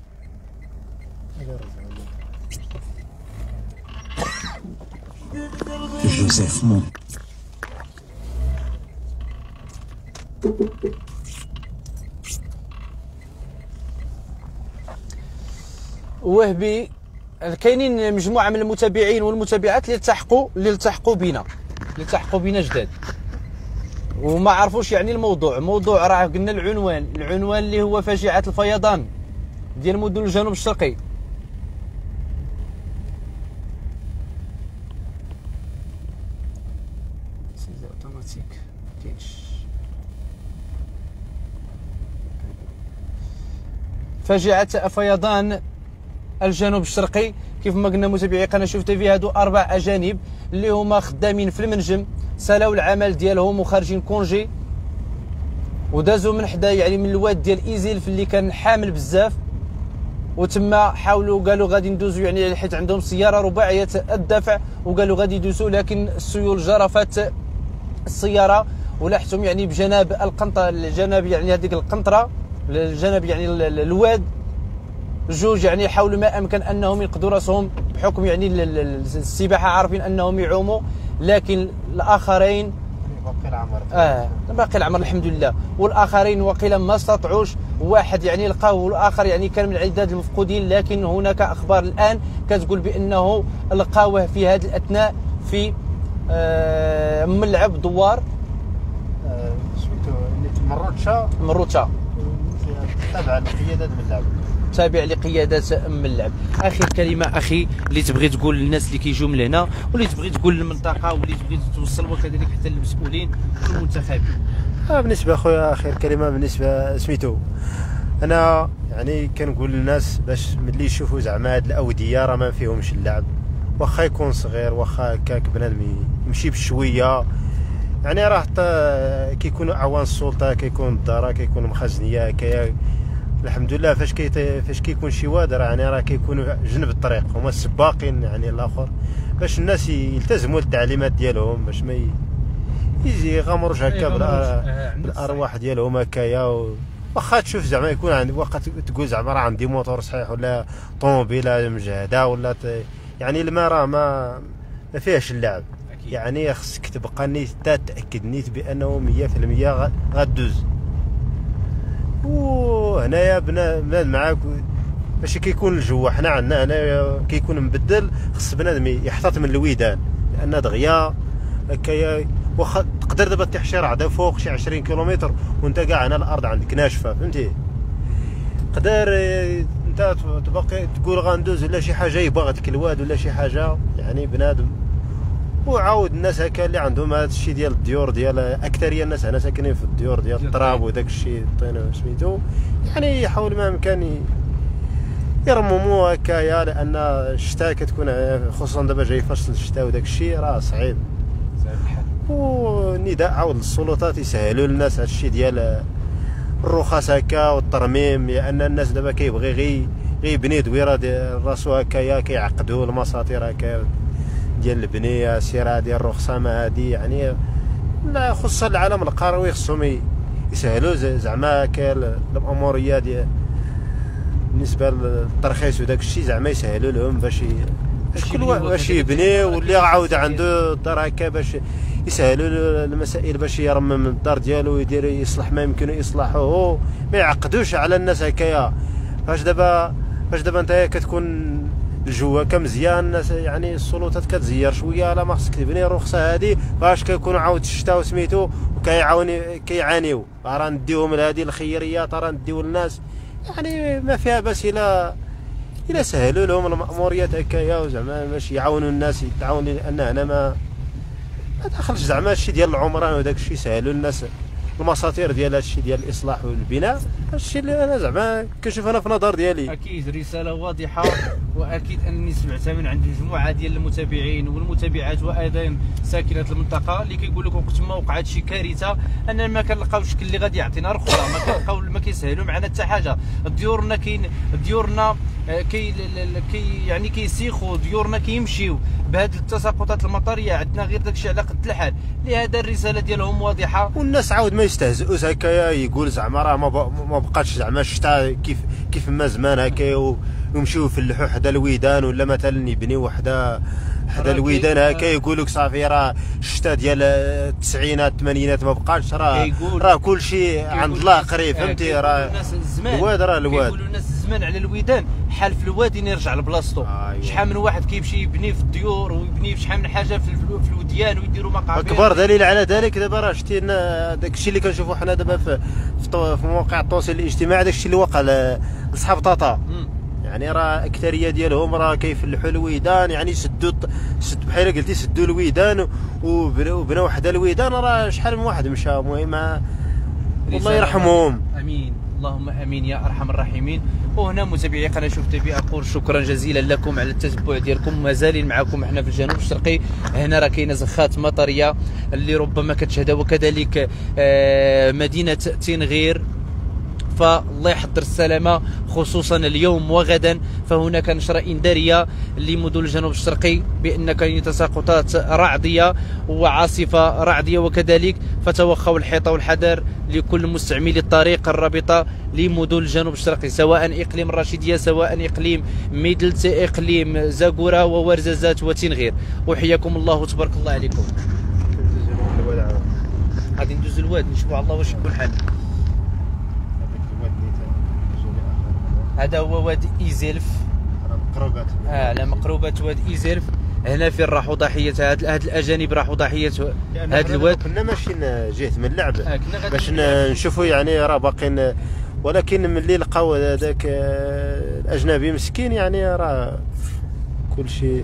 جوزيف مون وهبي. كاينين مجموعه من المتابعين والمتابعات اللي التحقوا بنا جداد وما عرفوش يعني الموضوع راه قلنا العنوان اللي هو فاجعه الفيضان ديال مدن الجنوب الشرقي. فاجعه فيضان الجنوب الشرقي كيف ما قلنا متابعي قناه شوف تيفي، هادو 4 اجانب اللي هما خدامين في المنجم، سالاو العمل ديالهم وخارجين كونجي، ودازوا من حدا يعني من الواد ديال إيزيلف اللي كان حامل بزاف، وتما حاولوا قالوا غادي ندوزوا يعني حيت عندهم سياره رباعيه الدفع، وقالوا غادي يدوزوا، لكن السيول جرفت السياره ولاحتهم يعني بجناب القنطره، الجناب يعني هذيك القنطره، الجناب يعني الواد. جوج يعني حاولوا ما امكن انهم ينقذوا راسهم بحكم يعني السباحه، عارفين انهم يعوموا، لكن الاخرين باقي العمر الحمد لله، والاخرين وقيلا ما استطاعوش. واحد يعني لقاه والاخر يعني كان من العداد المفقودين، لكن هناك اخبار الان كتقول بانه لقاوه في هذه الاثناء في ملعب دوار مروتشا تابع لقيادة الملعب، تابع لقيادة الملعب. اخر كلمه اخي اللي تبغي تقول للناس اللي كيجيو من هنا، واللي تبغي تقول للمنطقه، واللي تبغي توصل وكذلك حتى للمسؤولين والمنتخبين. بالنسبه اخويا اخر كلمه بالنسبه سميتو، انا يعني كنقول للناس باش ملي يشوفوا زعما هاد الاوديه راه ما فيهمش اللعب، واخا يكون صغير واخا هكاك بنادم يمشي بشويه، يعني راه حتى كيكونوا اعوان السلطه، كيكون الدار، كيكون مخزنيه هكايا، الحمد لله فاش كيكون شي واد يعني راه كيكونوا جنب الطريق هما السباقين يعني الاخر، باش الناس يلتزموا التعليمات ديالهم، باش ما يجي يغامروش هكا بالارواح ديالهم هكايا. واخا تشوف زعما يكون عندي، واخا تقول زعما راه عندي موتور صحيح ولا طوموبيله مجهده ولا يعني الماء راه ما فيهاش اللعب، يعني خصك تبقى نيت تاكد نيت بانه 100% غدوز. وهنايا بنادم معاك باش كيكون الجو، حنا عندنا هنايا كيكون مبدل، خص بنادم يحتاط من الويدان، لان دغيا هكايا واخا تقدر دابا تطيح شي رعده فوق شي 20 كيلومتر وانت كاع هنا الارض عندك ناشفه، فهمتي؟ تقدر انت تبقى تقول غندوز ولا شي حاجه يبغتك الواد ولا شي حاجه، يعني بنادم. وعاود الناس هكا اللي عندهم هذا الشيء ديال الديور، ديال اكثريه الناس هنا ساكنين في الديور ديال التراب وداك الشيء الطين سميتو، يعني يحاول ما امكن يرمموا هكايا، لان الشتاء كتكون خصوصا دابا جاي فصل الشتاء وداك الشيء راه صعيب الحال. ونداء عاود للسلطات يسهلوا للناس هذا الشيء ديال الرخص هكا والترميم، لان الناس دابا كيبغي غير غيبني دويره ديال راسو هكايا كيعقدوا المساطير هكا ديال البنيه السيره ديال الرخصه هادي يعني لا خصوصا العالم القروي خصهم يسهلوا زعما هكا الاموريه ديال بالنسبه للترخيص وداك الشيء زعما يسهلوا لهم باش يبني واللي عاود عنده الدار هكا باش يسهلوا المسائل باش يرمم الدار ديالو ويدير يصلح ما يمكن يصلحه ما يعقدوش على الناس هكايا. فاش دابا نتايا كتكون الجو هكا مزيان الناس يعني السلطات كتزير شويه لا ما خصك تبني الرخصه هذه فاش كيكونوا عاود الشتاء وسميتو كيعانيو راه نديوهم لهذه الخيريات راه نديو للناس يعني ما فيها باس الا سهلوا لهم المأموريات هكايا وزعما باش يعاونوا الناس يتعاونوا لان هنا ما دخلش زعما الشيء ديال العمران وداك الشيء سهلوا الناس المساطير ديال هادشي ديال الاصلاح والبناء. هادشي اللي انا زعما كنشوف انا في النظر ديالي. اكيد رساله واضحه واكيد انني سمعتها من عند مجموعه ديال المتابعين والمتابعات وايضا ساكنه المنطقه اللي كيقول لك وقت ما وقعت شي كارثه اننا ما كنلقاو الشكل اللي غادي يعطينا رخصه، ما كنلقاو ما كيسهلوا معنا حتى حاجه. ديورنا يعني كيسيخوا ديورنا كيمشيو بهذه التساقطات المطريه عندنا غير داكشي على قد الحال. لهذا الرساله ديالهم واضحه والناس عاود ما يستهزئوش هكايا يقول زعما راه ما بقاتش زعما الشتاء كيف ما زمان هكايا ويمشيو يفلحوا حدا الويدان ولا مثلا يبنيو حدا الويدان هكا يقول لك صافي راه الشتاء ديال التسعينات الثمانينات ما بقاش راه كل شيء عند الله قريب فهمتي. راه الواد كيقولوا الناس الزمان على الويدان حال في الوادي يرجع لبلاصتو. شحال من واحد كيمشي يبني في الديور ويبني شحال من حاجه في الوديان ويديروا مقابر. اكبر دليل على ذلك دابا راه شتي داك الشيء اللي كنشوفوا حنا دابا في مواقع التواصل الاجتماعي داك الشيء اللي وقع لصحاب طاطا يعني راه اكثريه ديالهم راه كيفلحوا الويدان يعني سدوا بحال قلتي سدوا الويدان وبناو حدا الويدان راه شحال من واحد مشى. المهم الله يرحمهم. امين اللهم امين يا ارحم الراحمين. وهنا متابعي قناه شوف تيفي اقول شكرا جزيلا لكم على التتبع ديالكم. مازالين معكم احنا في الجنوب الشرقي. هنا راه كاينه زخات مطريه اللي ربما كتشهدها وكذلك مدينه تنغير. فالله يحضر السلامه خصوصا اليوم وغدا. فهناك نشره انذاريه لمدن الجنوب الشرقي بان كاين تساقطات رعديه وعاصفه رعديه وكذلك فتوخوا الحيطه والحذر لكل مستعملي الطريق الرابطه لمدن الجنوب الشرقي سواء اقليم الرشيديه سواء اقليم ميدلت اقليم زاكوره وورزازات وتنغير. وحياكم الله وتبارك الله عليكم. غادي ندوز الواد نشوفوا على الله واش يكون حال. هذا هو واد ايزيلف مقروبات على مقروبات واد ايزيلف. هنا فين راحوا ضحيه هاد الاجانب راحوا ضحيه هاد الواد. كنا ماشيين جهه من اللعب باش نشوفوا يعني راه باقيين ولكن ملي لقاو هذاك الاجنبي مسكين يعني راه كل شيء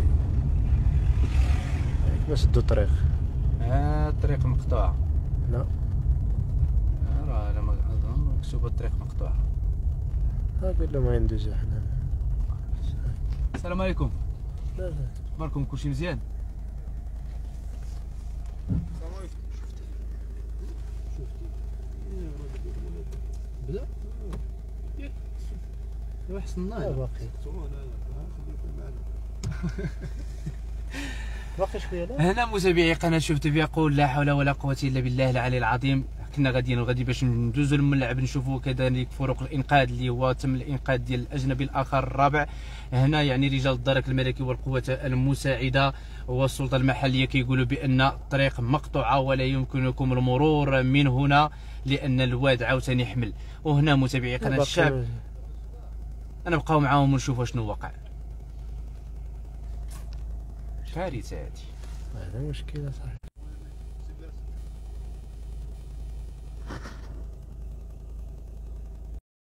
ما سدوا الطريق. الطريق مقطوعه. لا راه على ما اظن مكتوبه الطريق مقطوعه. قال له ما ندوزو حنا. السلام عليكم. اخباركم كلشي مزيان؟ بدا واحد النهار باقي باقي شويه. هنا متابعي قناه شوف تيفي يقول لا حول ولا قوه الا بالله العلي العظيم. كنا غادي باش ندوزو للملعب نشوفوا كذلك فرق الانقاذ اللي هو تم الانقاذ ديال الاجنبي الاخر الرابع. هنا يعني رجال الدرك الملكي والقوات المساعده والسلطه المحليه كيقولوا بان الطريق مقطوعه ولا يمكنكم المرور من هنا لان الواد عاوتاني حمل. وهنا متابعي قناه الشعب انا بقاو معاهم ونشوفوا شنو وقع. كارثه هذه. هذا مشكله صح.